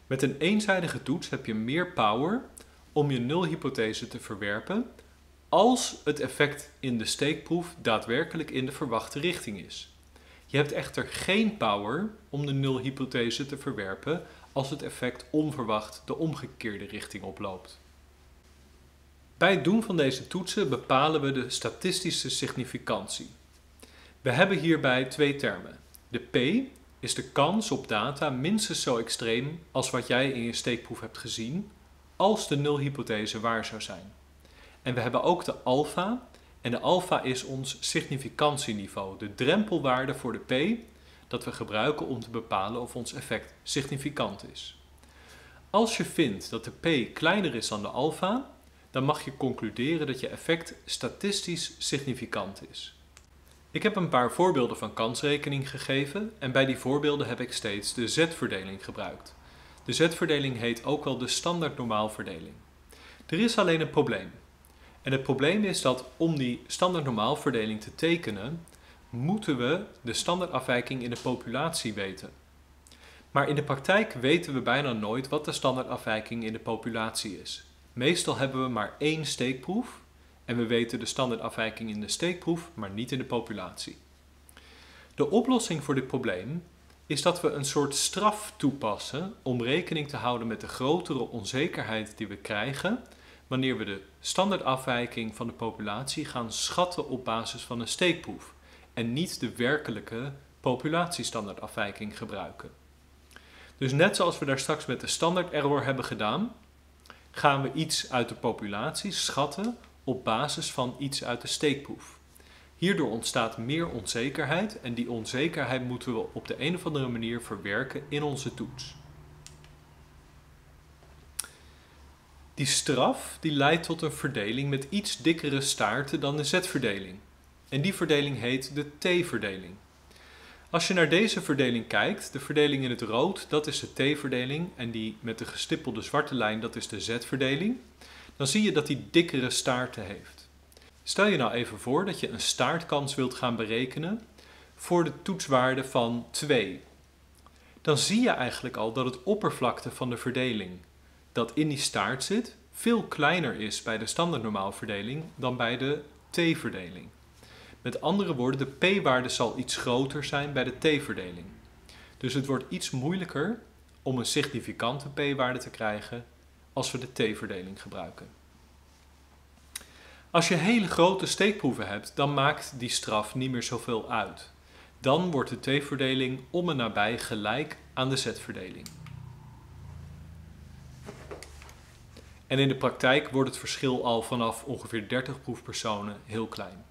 Met een eenzijdige toets heb je meer power om je nulhypothese te verwerpen als het effect in de steekproef daadwerkelijk in de verwachte richting is. Je hebt echter geen power om de nulhypothese te verwerpen als het effect onverwacht de omgekeerde richting oploopt. Bij het doen van deze toetsen bepalen we de statistische significantie. We hebben hierbij twee termen. De P is de kans op data minstens zo extreem als wat jij in je steekproef hebt gezien, als de nulhypothese waar zou zijn. En we hebben ook de alfa, en de alfa is ons significantieniveau, de drempelwaarde voor de P dat we gebruiken om te bepalen of ons effect significant is. Als je vindt dat de P kleiner is dan de alfa, dan mag je concluderen dat je effect statistisch significant is. Ik heb een paar voorbeelden van kansrekening gegeven en bij die voorbeelden heb ik steeds de Z-verdeling gebruikt. De Z-verdeling heet ook wel de standaard normaalverdeling. Er is alleen een probleem. En het probleem is dat om die standaard normaalverdeling te tekenen, moeten we de standaardafwijking in de populatie weten. Maar in de praktijk weten we bijna nooit wat de standaardafwijking in de populatie is. Meestal hebben we maar één steekproef en we weten de standaardafwijking in de steekproef, maar niet in de populatie. De oplossing voor dit probleem is dat we een soort straf toepassen om rekening te houden met de grotere onzekerheid die we krijgen wanneer we de standaardafwijking van de populatie gaan schatten op basis van een steekproef en niet de werkelijke populatiestandaardafwijking gebruiken. Dus net zoals we daar straks met de standaard error hebben gedaan, gaan we iets uit de populatie schatten op basis van iets uit de steekproef. Hierdoor ontstaat meer onzekerheid en die onzekerheid moeten we op de een of andere manier verwerken in onze toets. Die straf die leidt tot een verdeling met iets dikkere staarten dan de Z-verdeling. En die verdeling heet de T-verdeling. Als je naar deze verdeling kijkt, de verdeling in het rood, dat is de T-verdeling en die met de gestippelde zwarte lijn, dat is de Z-verdeling, dan zie je dat die dikkere staarten heeft. Stel je nou even voor dat je een staartkans wilt gaan berekenen voor de toetswaarde van twee. Dan zie je eigenlijk al dat het oppervlakte van de verdeling dat in die staart zit veel kleiner is bij de standaardnormaalverdeling dan bij de T-verdeling. Met andere woorden, de p-waarde zal iets groter zijn bij de t-verdeling. Dus het wordt iets moeilijker om een significante p-waarde te krijgen als we de t-verdeling gebruiken. Als je hele grote steekproeven hebt, dan maakt die straf niet meer zoveel uit. Dan wordt de t-verdeling om en nabij gelijk aan de z-verdeling. En in de praktijk wordt het verschil al vanaf ongeveer dertig proefpersonen heel klein.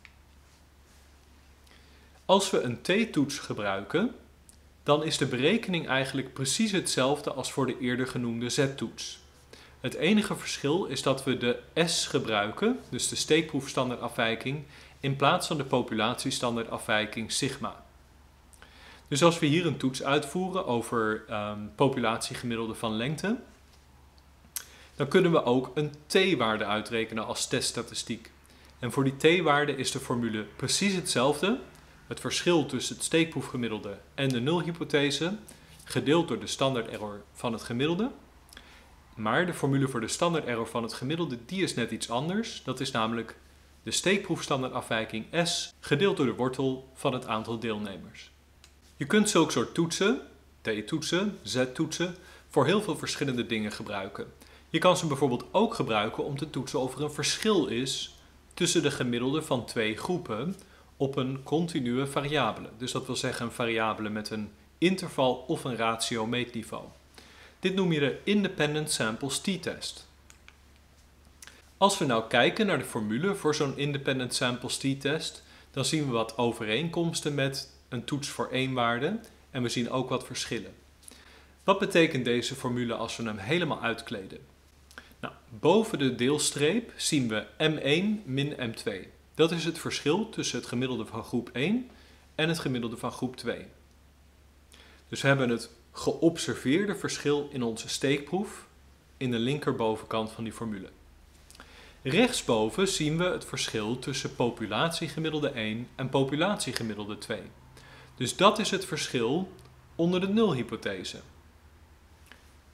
Als we een t-toets gebruiken, dan is de berekening eigenlijk precies hetzelfde als voor de eerder genoemde z-toets. Het enige verschil is dat we de S gebruiken, dus de steekproefstandaardafwijking, in plaats van de populatiestandaardafwijking sigma. Dus als we hier een toets uitvoeren over um, populatiegemiddelde van lengte, dan kunnen we ook een t-waarde uitrekenen als teststatistiek. En voor die t-waarde is de formule precies hetzelfde. Het verschil tussen het steekproefgemiddelde en de nulhypothese, gedeeld door de standaard error van het gemiddelde. Maar de formule voor de standaard error van het gemiddelde, die is net iets anders. Dat is namelijk de steekproefstandaardafwijking S, gedeeld door de wortel van het aantal deelnemers. Je kunt zulke soort toetsen, t-toetsen, z-toetsen, voor heel veel verschillende dingen gebruiken. Je kan ze bijvoorbeeld ook gebruiken om te toetsen of er een verschil is tussen de gemiddelde van twee groepen op een continue variabele. Dus dat wil zeggen een variabele met een interval of een ratio meetniveau. Dit noem je de Independent Samples t-test. Als we nou kijken naar de formule voor zo'n Independent Samples t-test, dan zien we wat overeenkomsten met een toets voor één waarde en we zien ook wat verschillen. Wat betekent deze formule als we hem helemaal uitkleden? Nou, boven de deelstreep zien we m één min m twee. Dat is het verschil tussen het gemiddelde van groep één en het gemiddelde van groep twee. Dus we hebben het geobserveerde verschil in onze steekproef in de linkerbovenkant van die formule. Rechtsboven zien we het verschil tussen populatiegemiddelde één en populatiegemiddelde twee. Dus dat is het verschil onder de nulhypothese.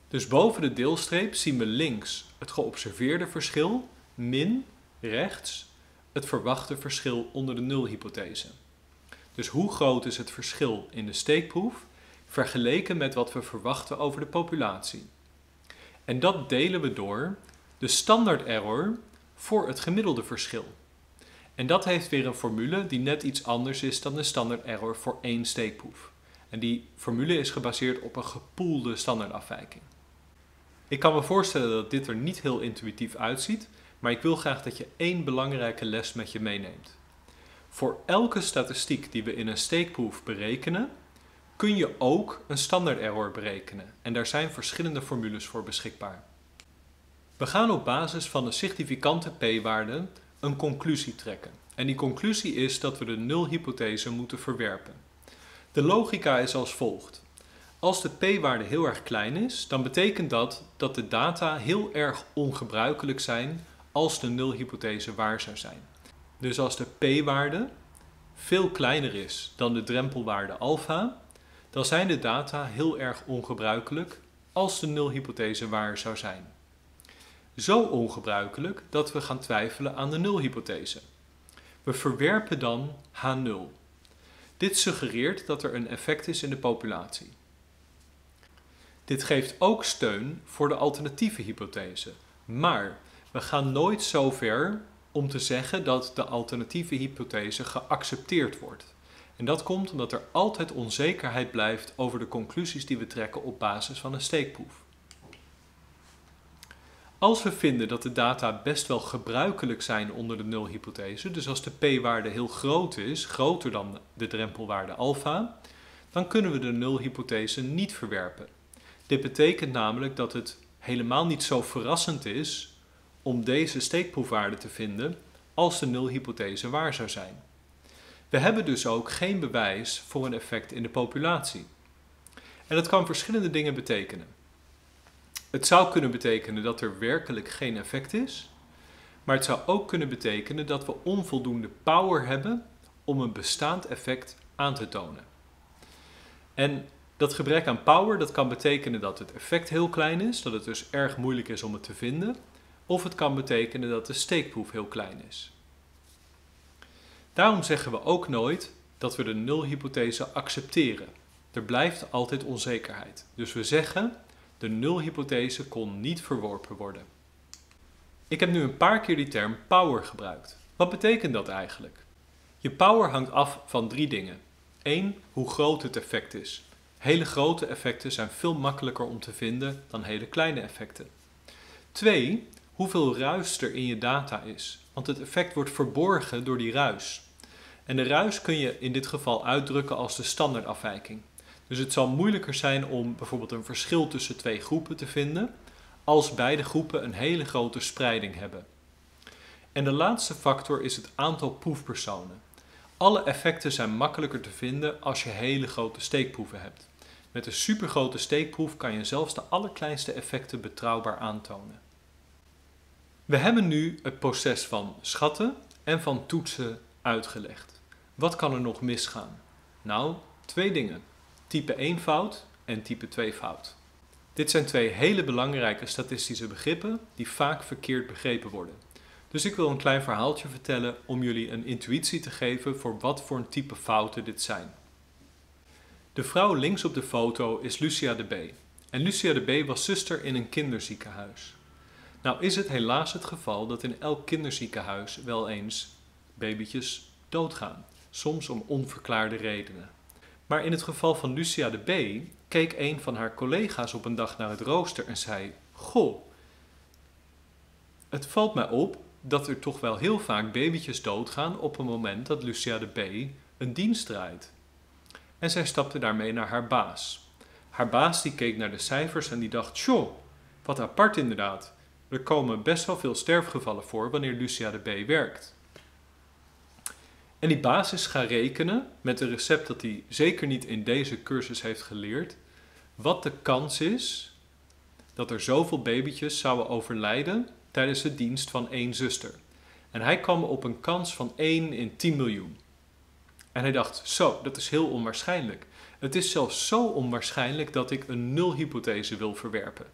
Dus boven de deelstreep zien we links het geobserveerde verschil, min rechts het verwachte verschil onder de nulhypothese. Dus hoe groot is het verschil in de steekproef vergeleken met wat we verwachten over de populatie. En dat delen we door de standaard error voor het gemiddelde verschil. En dat heeft weer een formule die net iets anders is dan de standaard error voor één steekproef. En die formule is gebaseerd op een gepoelde standaardafwijking. Ik kan me voorstellen dat dit er niet heel intuïtief uitziet, maar ik wil graag dat je één belangrijke les met je meeneemt. Voor elke statistiek die we in een steekproef berekenen, kun je ook een standaard error berekenen. En daar zijn verschillende formules voor beschikbaar. We gaan op basis van de significante p-waarde een conclusie trekken. En die conclusie is dat we de nulhypothese moeten verwerpen. De logica is als volgt. Als de p-waarde heel erg klein is, dan betekent dat dat de data heel erg ongebruikelijk zijn als de nulhypothese waar zou zijn. Dus als de p-waarde veel kleiner is dan de drempelwaarde alfa, dan zijn de data heel erg ongebruikelijk als de nulhypothese waar zou zijn. Zo ongebruikelijk dat we gaan twijfelen aan de nulhypothese. We verwerpen dan H nul. Dit suggereert dat er een effect is in de populatie. Dit geeft ook steun voor de alternatieve hypothese, maar we gaan nooit zo ver om te zeggen dat de alternatieve hypothese geaccepteerd wordt. En dat komt omdat er altijd onzekerheid blijft over de conclusies die we trekken op basis van een steekproef. Als we vinden dat de data best wel gebruikelijk zijn onder de nulhypothese, dus als de p-waarde heel groot is, groter dan de drempelwaarde alfa, dan kunnen we de nulhypothese niet verwerpen. Dit betekent namelijk dat het helemaal niet zo verrassend is om deze steekproefwaarde te vinden als de nulhypothese waar zou zijn. We hebben dus ook geen bewijs voor een effect in de populatie. En dat kan verschillende dingen betekenen. Het zou kunnen betekenen dat er werkelijk geen effect is, maar het zou ook kunnen betekenen dat we onvoldoende power hebben om een bestaand effect aan te tonen. En dat gebrek aan power, dat kan betekenen dat het effect heel klein is, dat het dus erg moeilijk is om het te vinden, of het kan betekenen dat de steekproef heel klein is. Daarom zeggen we ook nooit dat we de nulhypothese accepteren. Er blijft altijd onzekerheid. Dus we zeggen, de nulhypothese kon niet verworpen worden. Ik heb nu een paar keer die term power gebruikt. Wat betekent dat eigenlijk? Je power hangt af van drie dingen. één. Hoe groot het effect is. Hele grote effecten zijn veel makkelijker om te vinden dan hele kleine effecten. twee. Hoeveel ruis er in je data is. Want het effect wordt verborgen door die ruis. En de ruis kun je in dit geval uitdrukken als de standaardafwijking. Dus het zal moeilijker zijn om bijvoorbeeld een verschil tussen twee groepen te vinden, als beide groepen een hele grote spreiding hebben. En de laatste factor is het aantal proefpersonen. Alle effecten zijn makkelijker te vinden als je hele grote steekproeven hebt. Met een supergrote steekproef kan je zelfs de allerkleinste effecten betrouwbaar aantonen. We hebben nu het proces van schatten en van toetsen uitgelegd. Wat kan er nog misgaan? Nou, twee dingen. Type één fout en type twee fout. Dit zijn twee hele belangrijke statistische begrippen die vaak verkeerd begrepen worden. Dus ik wil een klein verhaaltje vertellen om jullie een intuïtie te geven voor wat voor een type fouten dit zijn. De vrouw links op de foto is Lucia de B. En Lucia de B was zuster in een kinderziekenhuis. Nou is het helaas het geval dat in elk kinderziekenhuis wel eens babytjes doodgaan. Soms om onverklaarde redenen. Maar in het geval van Lucia de B keek een van haar collega's op een dag naar het rooster en zei: Goh, het valt mij op dat er toch wel heel vaak babytjes doodgaan op een moment dat Lucia de B een dienst draait. En zij stapte daarmee naar haar baas. Haar baas die keek naar de cijfers en die dacht: Tjoh, wat apart inderdaad. Er komen best wel veel sterfgevallen voor wanneer Lucia de B werkt. En die baas is gaan rekenen met een recept dat hij zeker niet in deze cursus heeft geleerd, wat de kans is dat er zoveel babytjes zouden overlijden tijdens de dienst van één zuster. En hij kwam op een kans van één in tien miljoen. En hij dacht: zo, dat is heel onwaarschijnlijk. Het is zelfs zo onwaarschijnlijk dat ik een nulhypothese wil verwerpen.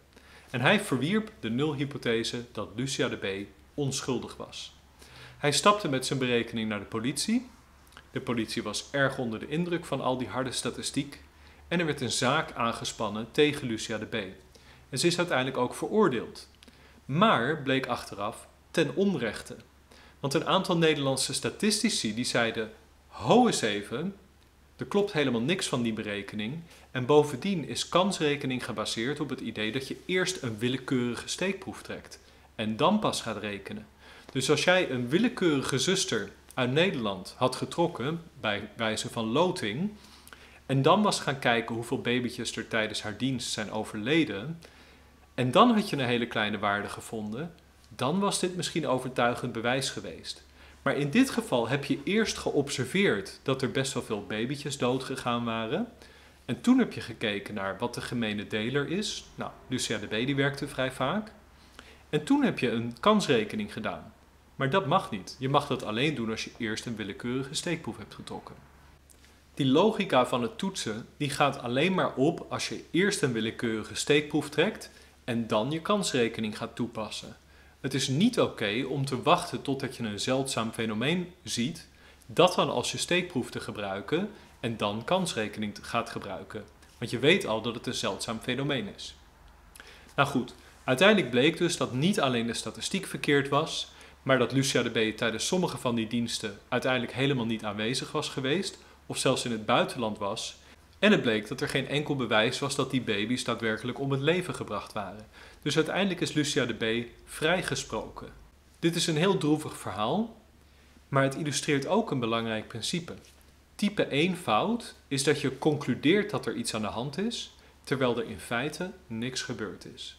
En hij verwierp de nulhypothese dat Lucia de B onschuldig was. Hij stapte met zijn berekening naar de politie. De politie was erg onder de indruk van al die harde statistiek en er werd een zaak aangespannen tegen Lucia de B. En ze is uiteindelijk ook veroordeeld. Maar bleek achteraf ten onrechte. Want een aantal Nederlandse statistici die zeiden, ho eens even, er klopt helemaal niks van die berekening. En bovendien is kansrekening gebaseerd op het idee dat je eerst een willekeurige steekproef trekt en dan pas gaat rekenen. Dus als jij een willekeurige zuster uit Nederland had getrokken bij wijze van loting en dan was gaan kijken hoeveel babytjes er tijdens haar dienst zijn overleden en dan had je een hele kleine waarde gevonden, dan was dit misschien overtuigend bewijs geweest. Maar in dit geval heb je eerst geobserveerd dat er best wel veel babytjes doodgegaan waren. En toen heb je gekeken naar wat de gemene deler is. Nou, Lucia de B die werkte vrij vaak. En toen heb je een kansrekening gedaan. Maar dat mag niet. Je mag dat alleen doen als je eerst een willekeurige steekproef hebt getrokken. Die logica van het toetsen die gaat alleen maar op als je eerst een willekeurige steekproef trekt en dan je kansrekening gaat toepassen. Het is niet oké om te wachten totdat je een zeldzaam fenomeen ziet, dat dan als je steekproef te gebruiken en dan kansrekening gaat gebruiken. Want je weet al dat het een zeldzaam fenomeen is. Nou goed, uiteindelijk bleek dus dat niet alleen de statistiek verkeerd was, maar dat Lucia de B tijdens sommige van die diensten uiteindelijk helemaal niet aanwezig was geweest, of zelfs in het buitenland was. En het bleek dat er geen enkel bewijs was dat die baby's daadwerkelijk om het leven gebracht waren. Dus uiteindelijk is Lucia de B vrijgesproken. Dit is een heel droevig verhaal, maar het illustreert ook een belangrijk principe. Type één fout is dat je concludeert dat er iets aan de hand is, terwijl er in feite niks gebeurd is.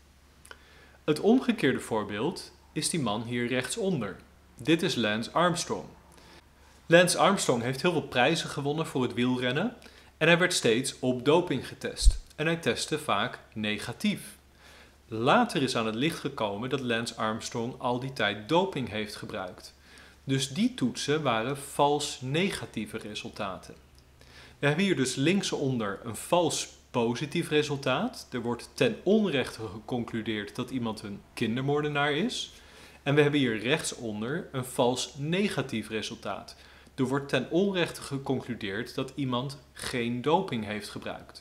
Het omgekeerde voorbeeld is die man hier rechtsonder. Dit is Lance Armstrong. Lance Armstrong heeft heel veel prijzen gewonnen voor het wielrennen en hij werd steeds op doping getest. En hij testte vaak negatief. Later is aan het licht gekomen dat Lance Armstrong al die tijd doping heeft gebruikt. Dus die toetsen waren vals negatieve resultaten. We hebben hier dus linksonder een vals positief resultaat. Er wordt ten onrechte geconcludeerd dat iemand een kindermoordenaar is. En we hebben hier rechtsonder een vals negatief resultaat. Er wordt ten onrechte geconcludeerd dat iemand geen doping heeft gebruikt.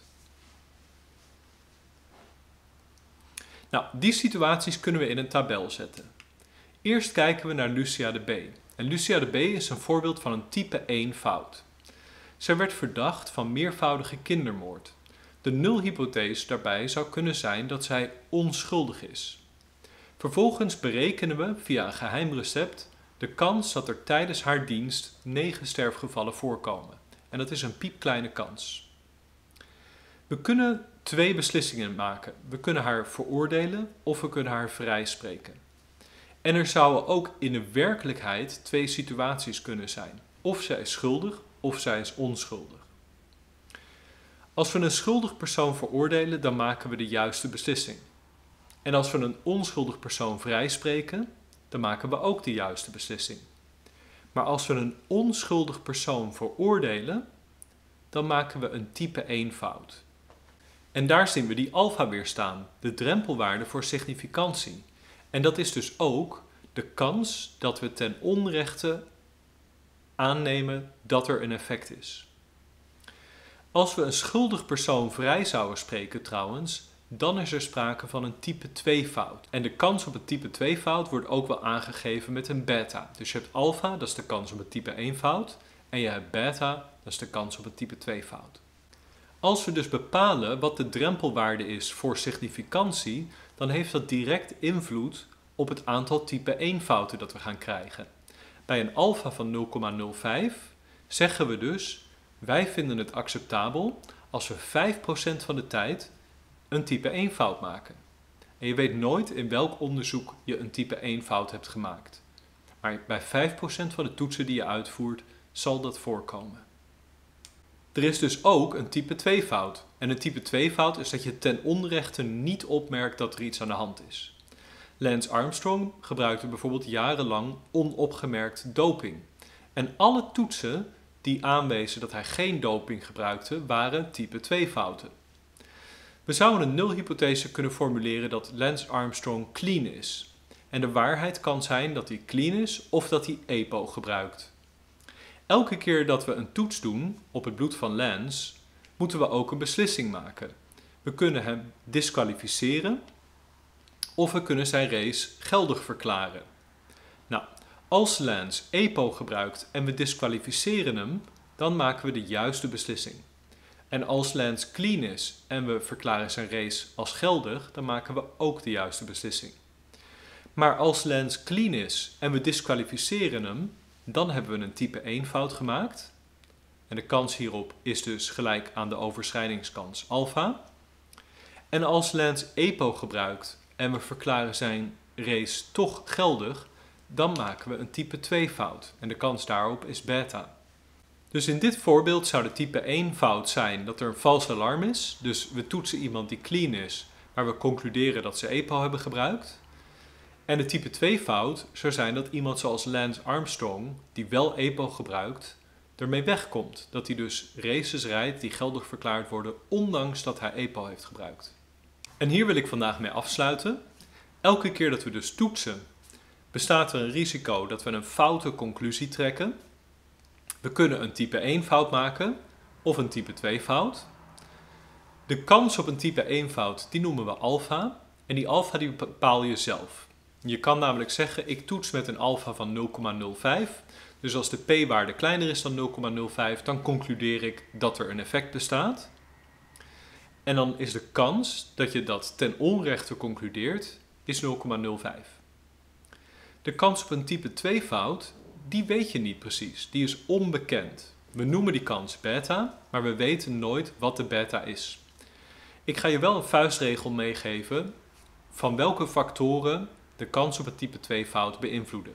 Nou, die situaties kunnen we in een tabel zetten. Eerst kijken we naar Lucia de B. En Lucia de B is een voorbeeld van een type één fout. Zij werd verdacht van meervoudige kindermoord. De nulhypothese daarbij zou kunnen zijn dat zij onschuldig is. Vervolgens berekenen we via een geheim recept de kans dat er tijdens haar dienst negen sterfgevallen voorkomen. En dat is een piepkleine kans. We kunnen twee beslissingen maken. We kunnen haar veroordelen of we kunnen haar vrijspreken. En er zouden ook in de werkelijkheid twee situaties kunnen zijn. Of zij is schuldig of zij is onschuldig. Als we een schuldig persoon veroordelen, dan maken we de juiste beslissing. En als we een onschuldig persoon vrijspreken, dan maken we ook de juiste beslissing. Maar als we een onschuldig persoon veroordelen, dan maken we een type één fout. En daar zien we die alfa weer staan, de drempelwaarde voor significantie. En dat is dus ook de kans dat we ten onrechte aannemen dat er een effect is. Als we een schuldig persoon vrij zouden spreken trouwens, dan is er sprake van een type twee fout. En de kans op een type twee fout wordt ook wel aangegeven met een beta. Dus je hebt alfa, dat is de kans op een type één fout. En je hebt beta, dat is de kans op een type twee fout. Als we dus bepalen wat de drempelwaarde is voor significantie, dan heeft dat direct invloed op het aantal type één fouten dat we gaan krijgen. Bij een alfa van nul komma nul vijf zeggen we dus, wij vinden het acceptabel als we vijf procent van de tijd een type één fout maken. En je weet nooit in welk onderzoek je een type één fout hebt gemaakt. Maar bij vijf procent van de toetsen die je uitvoert, zal dat voorkomen. Er is dus ook een type twee fout. En een type twee fout is dat je ten onrechte niet opmerkt dat er iets aan de hand is. Lance Armstrong gebruikte bijvoorbeeld jarenlang onopgemerkt doping. En alle toetsen die aanwezen dat hij geen doping gebruikte, waren type twee fouten. We zouden een nulhypothese kunnen formuleren dat Lance Armstrong clean is. En de waarheid kan zijn dat hij clean is of dat hij E P O gebruikt. Elke keer dat we een toets doen op het bloed van Lance, moeten we ook een beslissing maken. We kunnen hem disqualificeren of we kunnen zijn race geldig verklaren. Nou, als Lance E P O gebruikt en we disqualificeren hem, dan maken we de juiste beslissing. En als Lance clean is en we verklaren zijn race als geldig, dan maken we ook de juiste beslissing. Maar als Lance clean is en we disqualificeren hem, dan hebben we een type één fout gemaakt. En de kans hierop is dus gelijk aan de overschrijdingskans alfa. En als Lance E P O gebruikt en we verklaren zijn race toch geldig, dan maken we een type twee fout. En de kans daarop is beta. Dus in dit voorbeeld zou de type één fout zijn dat er een vals alarm is. Dus we toetsen iemand die clean is, maar we concluderen dat ze E P O hebben gebruikt. En de type twee fout zou zijn dat iemand zoals Lance Armstrong, die wel E P O gebruikt, ermee wegkomt. Dat hij dus races rijdt die geldig verklaard worden, ondanks dat hij E P O heeft gebruikt. En hier wil ik vandaag mee afsluiten. Elke keer dat we dus toetsen, bestaat er een risico dat we een foute conclusie trekken. We kunnen een type één fout maken of een type twee fout. De kans op een type één fout, die noemen we alfa. En die alfa die bepaal je zelf. Je kan namelijk zeggen, ik toets met een alfa van nul komma nul vijf. Dus als de p-waarde kleiner is dan nul komma nul vijf, dan concludeer ik dat er een effect bestaat. En dan is de kans dat je dat ten onrechte concludeert, is nul komma nul vijf. De kans op een type twee fout, die weet je niet precies. Die is onbekend. We noemen die kans beta, maar we weten nooit wat de beta is. Ik ga je wel een vuistregel meegeven van welke factoren de kans op een type twee fout beïnvloeden.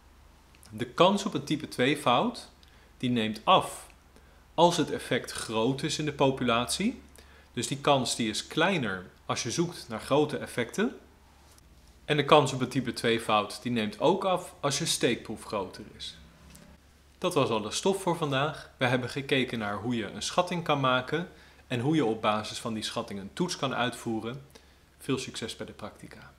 De kans op een type twee fout, die neemt af als het effect groot is in de populatie. Dus die kans die is kleiner als je zoekt naar grote effecten. En de kans op een type twee fout die neemt ook af als je steekproef groter is. Dat was al de stof voor vandaag. We hebben gekeken naar hoe je een schatting kan maken en hoe je op basis van die schatting een toets kan uitvoeren. Veel succes bij de practica.